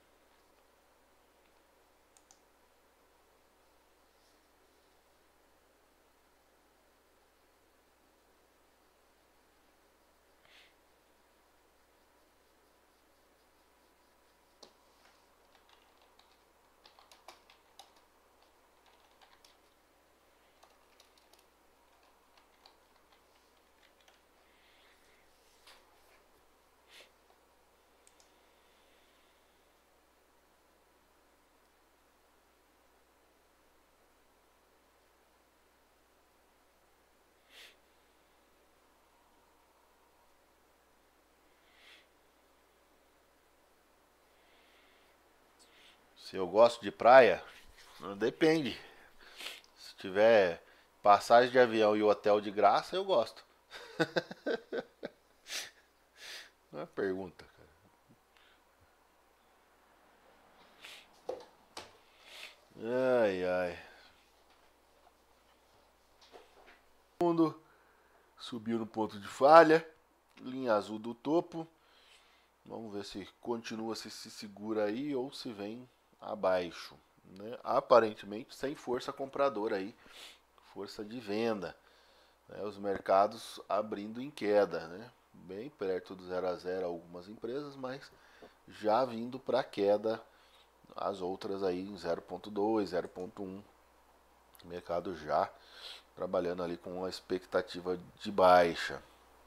Se eu gosto de praia, depende. Se tiver passagem de avião e hotel de graça, eu gosto. Não é pergunta, cara. Ai, ai. Mundo subiu no ponto de falha. Linha azul do topo. Vamos ver se continua, se segura aí ou se vem abaixo. Né? Aparentemente sem força compradora aí. Força de venda. Né? Os mercados abrindo em queda. Né? Bem perto do 0 a 0 algumas empresas, mas já vindo para queda as outras aí em 0,2, 0,1. O mercado já trabalhando ali com uma expectativa de baixa.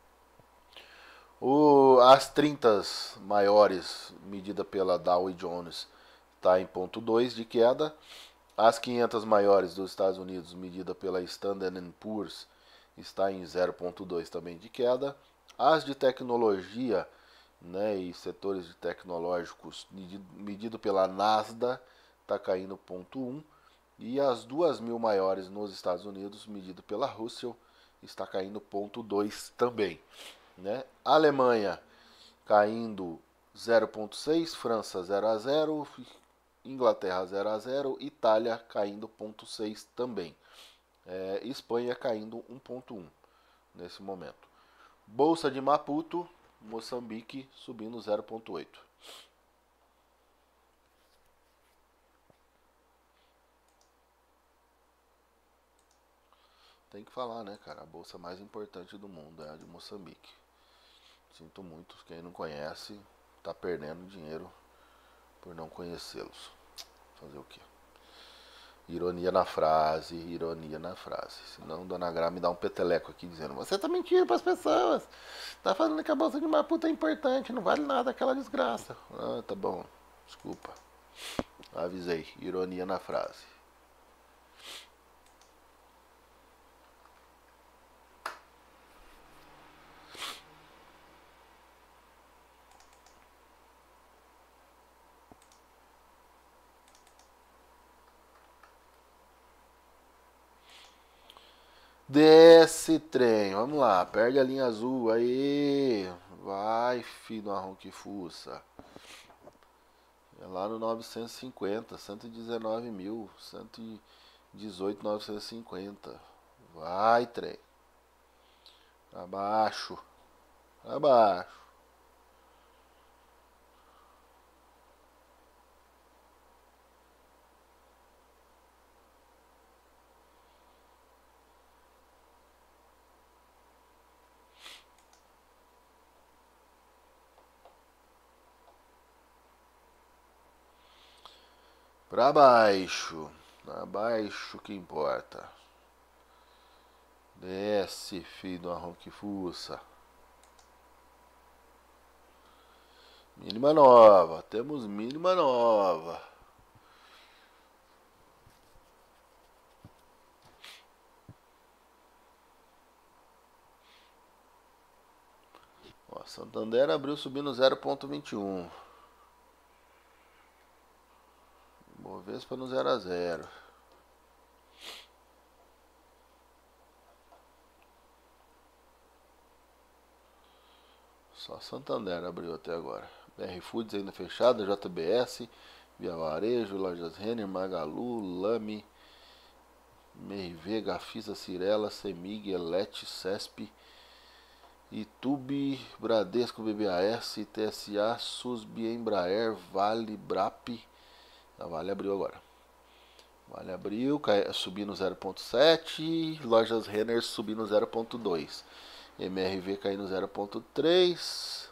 As 30 maiores medida pela Dow Jones está em 0,2 de queda. As 500 maiores dos Estados Unidos medida pela Standard Poor's está em 0,2 também de queda. As de tecnologia, né, e setores de tecnológicos medido pela Nasdaq está caindo 0,1. E as 2.000 maiores nos Estados Unidos medido pela Russell está caindo 0,2 também. Né? Alemanha caindo 0,6, França 0 a 0, Inglaterra 0 a 0, Itália caindo 0,6 também. Espanha caindo 1,1 nesse momento. Bolsa de Maputo, Moçambique subindo 0,8. Tem que falar, né, cara? A bolsa mais importante do mundo é a de Moçambique. Sinto muito, quem não conhece tá perdendo dinheiro por não conhecê-los. Fazer o quê? Ironia na frase, ironia na frase. Senão Dona Gra me dá um peteleco aqui dizendo: você tá mentindo pras pessoas. Tá falando que a bolsa de Maputo é importante, não vale nada aquela desgraça. Ah, tá bom. Desculpa. Avisei. Ironia na frase. Desce trem, vamos lá, perde a linha azul, aí, vai filho do arrom que fuça. É lá no 950, 119 mil, 118, 950. Vai trem, abaixo, abaixo. Pra baixo que importa. Desce, filho do arrão que fuça. Mínima nova, temos mínima nova. Ó, Santander abriu subindo 0,21. Bovespa no 0 a 0. Só Santander abriu até agora. BR Foods ainda fechada, JBS, Via Varejo, Lojas Renner, Magalu, Lame, MRV, Gafisa, Cirela, Semig, Elete, Cesp, Itube, Bradesco, BBAS, TSA, SUSB, Embraer, Vale, Brap. A Vale abriu agora. Vale abriu, subindo 0,7. Lojas Renner subindo 0,2. MRV caindo 0,3.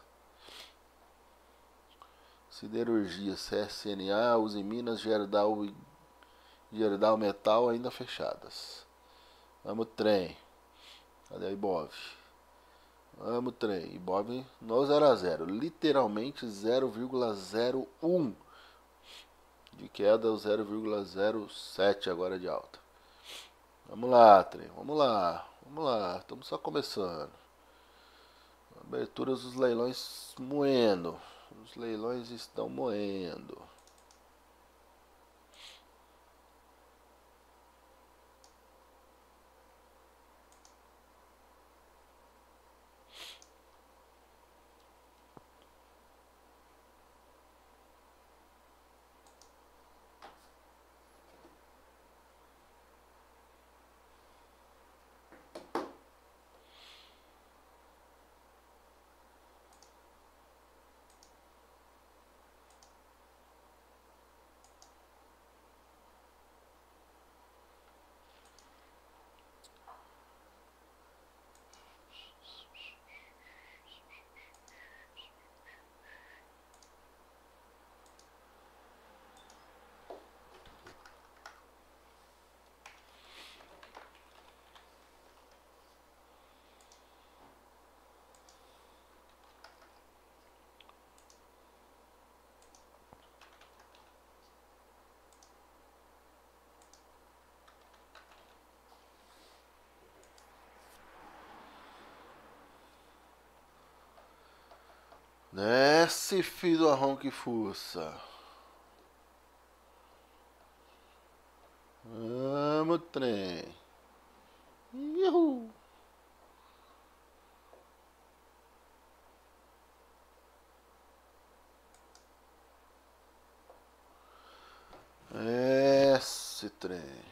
Siderurgia, CSNA, Uzi Minas, Gerdau Metal ainda fechadas. Vamos trem. Cadê a Ibov? Vamos trem. Ibov no 0 a 0. Literalmente 0,01 de queda, 0,07 agora de alta. Vamos lá, trem. Vamos lá. Vamos lá. Estamos só começando. Aberturas dos leilões moendo. Os leilões estão moendo. Desce, filho do arrão que fuça. Vamos, trem. Uhul. Desce, trem.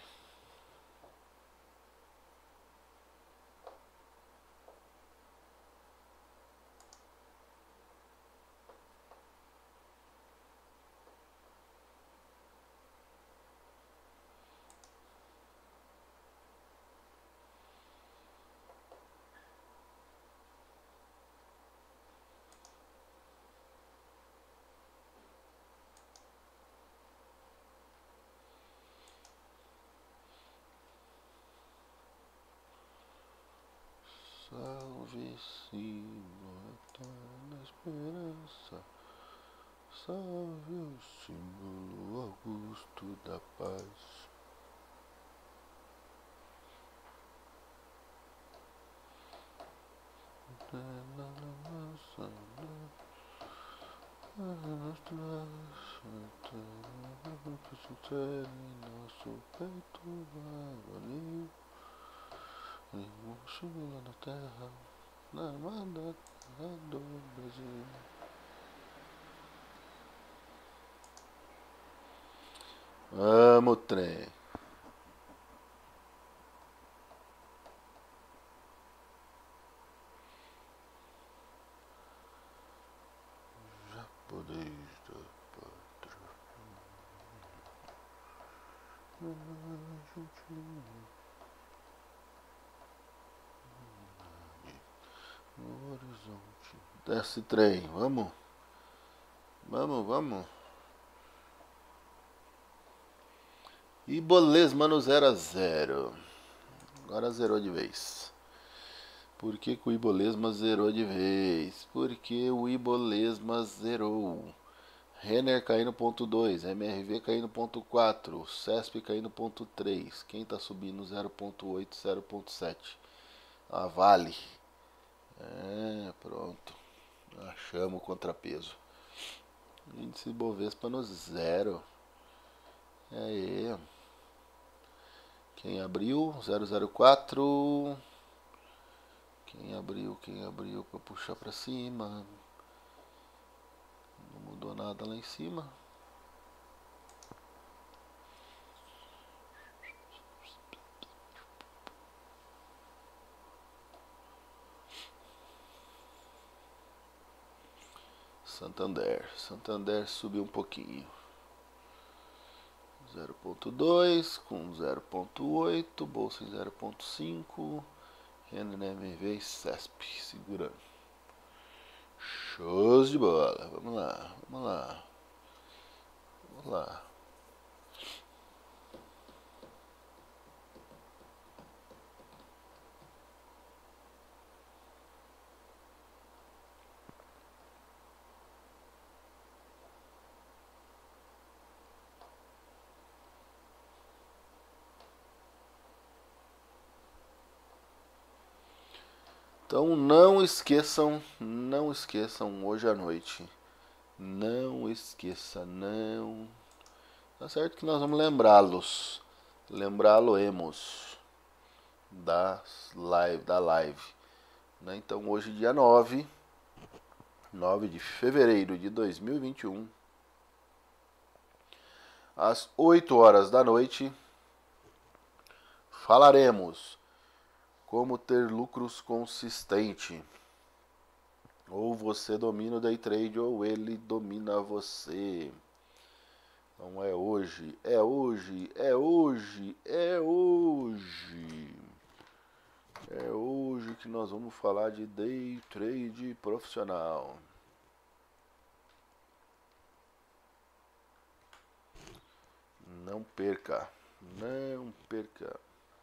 Salve, símbolo, eterna esperança. Salve o símbolo augusto da paz. Nosso peito varonil, o símbolo da terra, na armada do Brasil. Vamos, trem. Japonês da pátria. No horizonte. Desce, trem. Vamos. Vamos, vamos. Ibolesma no 0 a 0. Agora zerou de vez. Por que, que o Ibolesma zerou de vez? Porque o Ibolesma zerou. Renner caindo ponto 2, MRV caindo ponto 4, CESP caindo ponto 3. Quem tá subindo 0.8, 0.7? A Vale. Pronto. Achamos o contrapeso. Índice Bovespa no 0. Aí. Quem abriu? 004. Quem abriu pra puxar pra cima? Não mudou nada lá em cima. Santander subiu um pouquinho. 0.2 com 0.8, Bolsa em 0.5, Renner, MV e CESP segurando. Shows de bola. Vamos lá, vamos lá. Vamos lá. Então não esqueçam hoje à noite. Não esqueça, não. Tá certo que nós vamos lembrá-los. Lembrá-lo-emos da live. Né? Então hoje dia 9 de fevereiro de 2021, às 8 horas da noite, falaremos como ter lucros consistente. Ou você domina o day trade ou ele domina você. Então é hoje, é hoje, é hoje, é hoje. É hoje que nós vamos falar de day trade profissional. Não perca, não perca.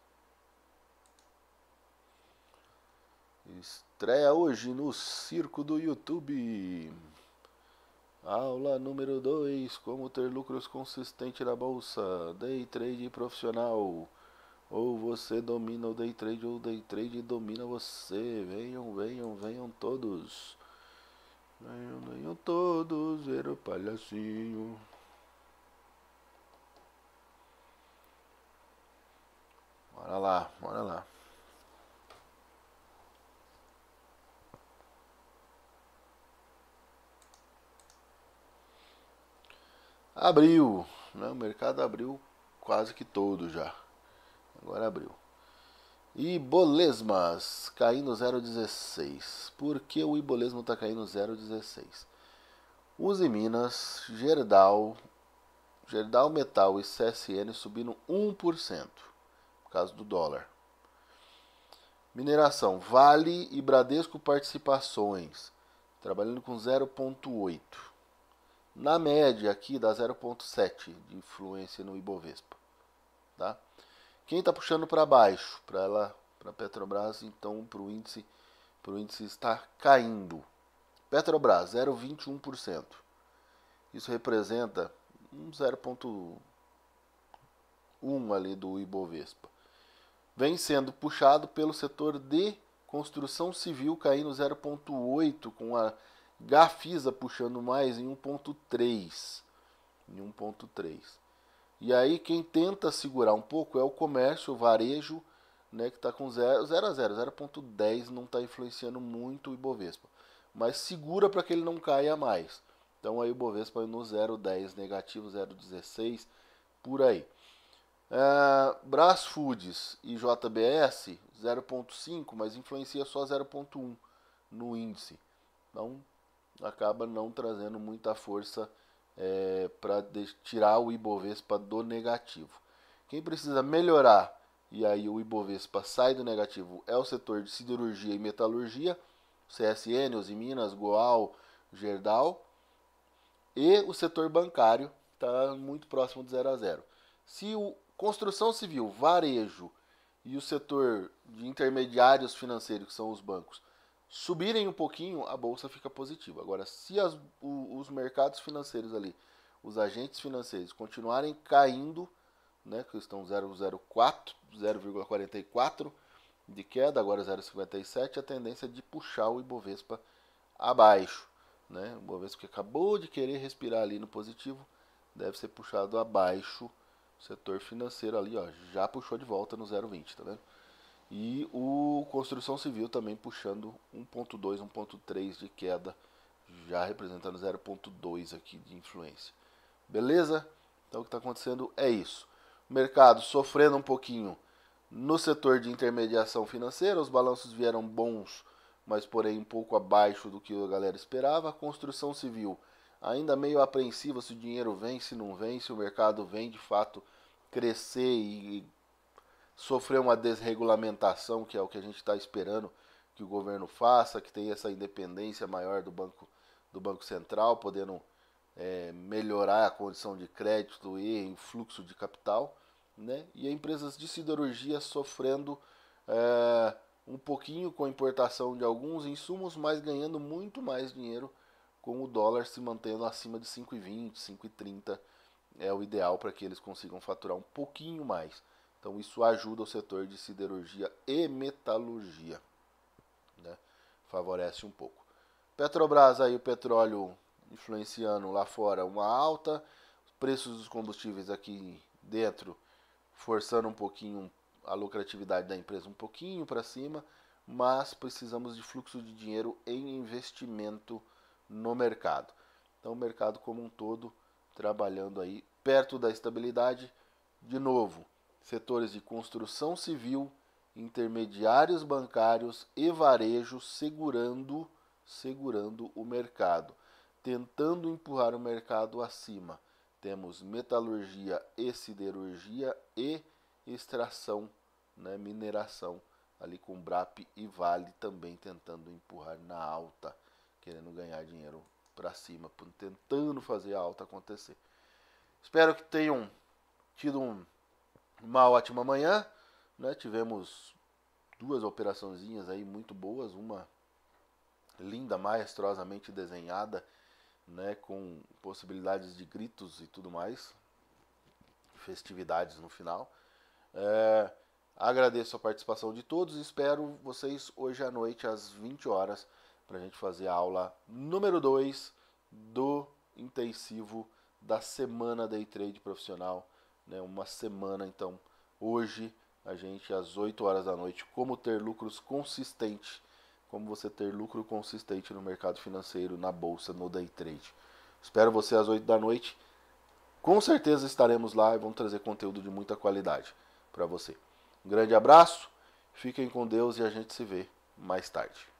Estreia hoje no Circo do YouTube. Aula número 2, como ter lucros consistentes na bolsa. Day trade profissional. Ou você domina o day trade ou o day trade domina você. Venham, venham, venham todos. Venham, venham todos ver o palhacinho. Bora lá, bora lá. Abriu, né? O mercado abriu quase que todo já. Agora abriu. Ibolesmas caindo 0,16. Por que o Ibolesmo está caindo 0,16? Uzi Minas, Gerdau Metal e CSN subindo 1% por causa do dólar. Mineração, Vale e Bradesco Participações trabalhando com 0,8. Na média aqui dá 0,7 de influência no Ibovespa, tá? Quem está puxando para baixo, para Petrobras, então para o índice está caindo. Petrobras 0,21%. Isso representa um 0,1 ali do Ibovespa. Vem sendo puxado pelo setor de construção civil caindo 0,8, com a Gafisa puxando mais em 1,3. E aí quem tenta segurar um pouco é o comércio, o varejo, né, que está com 0 a 0, 0,10, não está influenciando muito o Ibovespa. Mas segura para que ele não caia mais. Então aí o Ibovespa no 0,10 negativo, 0,16, por aí. Brás Foods e JBS 0,5, mas influencia só 0,1 no índice. Então acaba não trazendo muita força para tirar o Ibovespa do negativo. Quem precisa melhorar e aí o Ibovespa sai do negativo é o setor de siderurgia e metalurgia, CSN, Uzi Minas, Goal, Gerdau, e o setor bancário está muito próximo de 0 a 0. Se o construção civil, varejo e o setor de intermediários financeiros, que são os bancos, subirem um pouquinho, a bolsa fica positiva. Agora, se os mercados financeiros ali, os agentes financeiros continuarem caindo, né, que estão 0,44 de queda, agora 0,57, a tendência é de puxar o Ibovespa abaixo, né? O Ibovespa que acabou de querer respirar ali no positivo, deve ser puxado abaixo. O setor financeiro ali, ó, já puxou de volta no 0,20, tá vendo? E o construção civil também puxando 1,2, 1,3 de queda, já representando 0,2 aqui de influência. Beleza? Então o que está acontecendo é isso. O mercado sofrendo um pouquinho no setor de intermediação financeira, os balanços vieram bons, mas porém um pouco abaixo do que a galera esperava. A construção civil ainda meio apreensiva se o dinheiro vem, se não vem, se o mercado vem de fato crescer e sofrer uma desregulamentação, que é o que a gente está esperando que o governo faça, que tenha essa independência maior do Banco Central, podendo melhorar a condição de crédito e o fluxo de capital, né? E as empresas de siderurgia sofrendo um pouquinho com a importação de alguns insumos, mas ganhando muito mais dinheiro com o dólar se mantendo acima de 5,20, 5,30 é o ideal para que eles consigam faturar um pouquinho mais. Então isso ajuda o setor de siderurgia e metalurgia, né? Favorece um pouco. Petrobras aí, o petróleo influenciando lá fora uma alta, preços dos combustíveis aqui dentro forçando um pouquinho a lucratividade da empresa um pouquinho para cima, mas precisamos de fluxo de dinheiro em investimento no mercado. Então o mercado como um todo trabalhando aí perto da estabilidade. De novo, setores de construção civil, intermediários bancários e varejo segurando o mercado, tentando empurrar o mercado acima. Temos metalurgia e siderurgia e extração, né, mineração, ali com Brap e Vale também tentando empurrar na alta, querendo ganhar dinheiro para cima, tentando fazer a alta acontecer. Espero que tenham tido uma ótima manhã, né? Tivemos duas operaçõezinhas aí muito boas, uma linda, maestrosamente desenhada, né, com possibilidades de gritos e tudo mais, festividades no final. Agradeço a participação de todos e espero vocês hoje à noite às 20 horas para a gente fazer a aula número 2 do intensivo da semana Day Trade profissional, né? Uma semana, então, hoje a gente às 8 horas da noite, como ter lucros consistentes, como você ter lucro consistente no mercado financeiro, na bolsa, no Day Trade. Espero você às 8 da noite. Com certeza estaremos lá e vamos trazer conteúdo de muita qualidade para você. Um grande abraço, fiquem com Deus e a gente se vê mais tarde.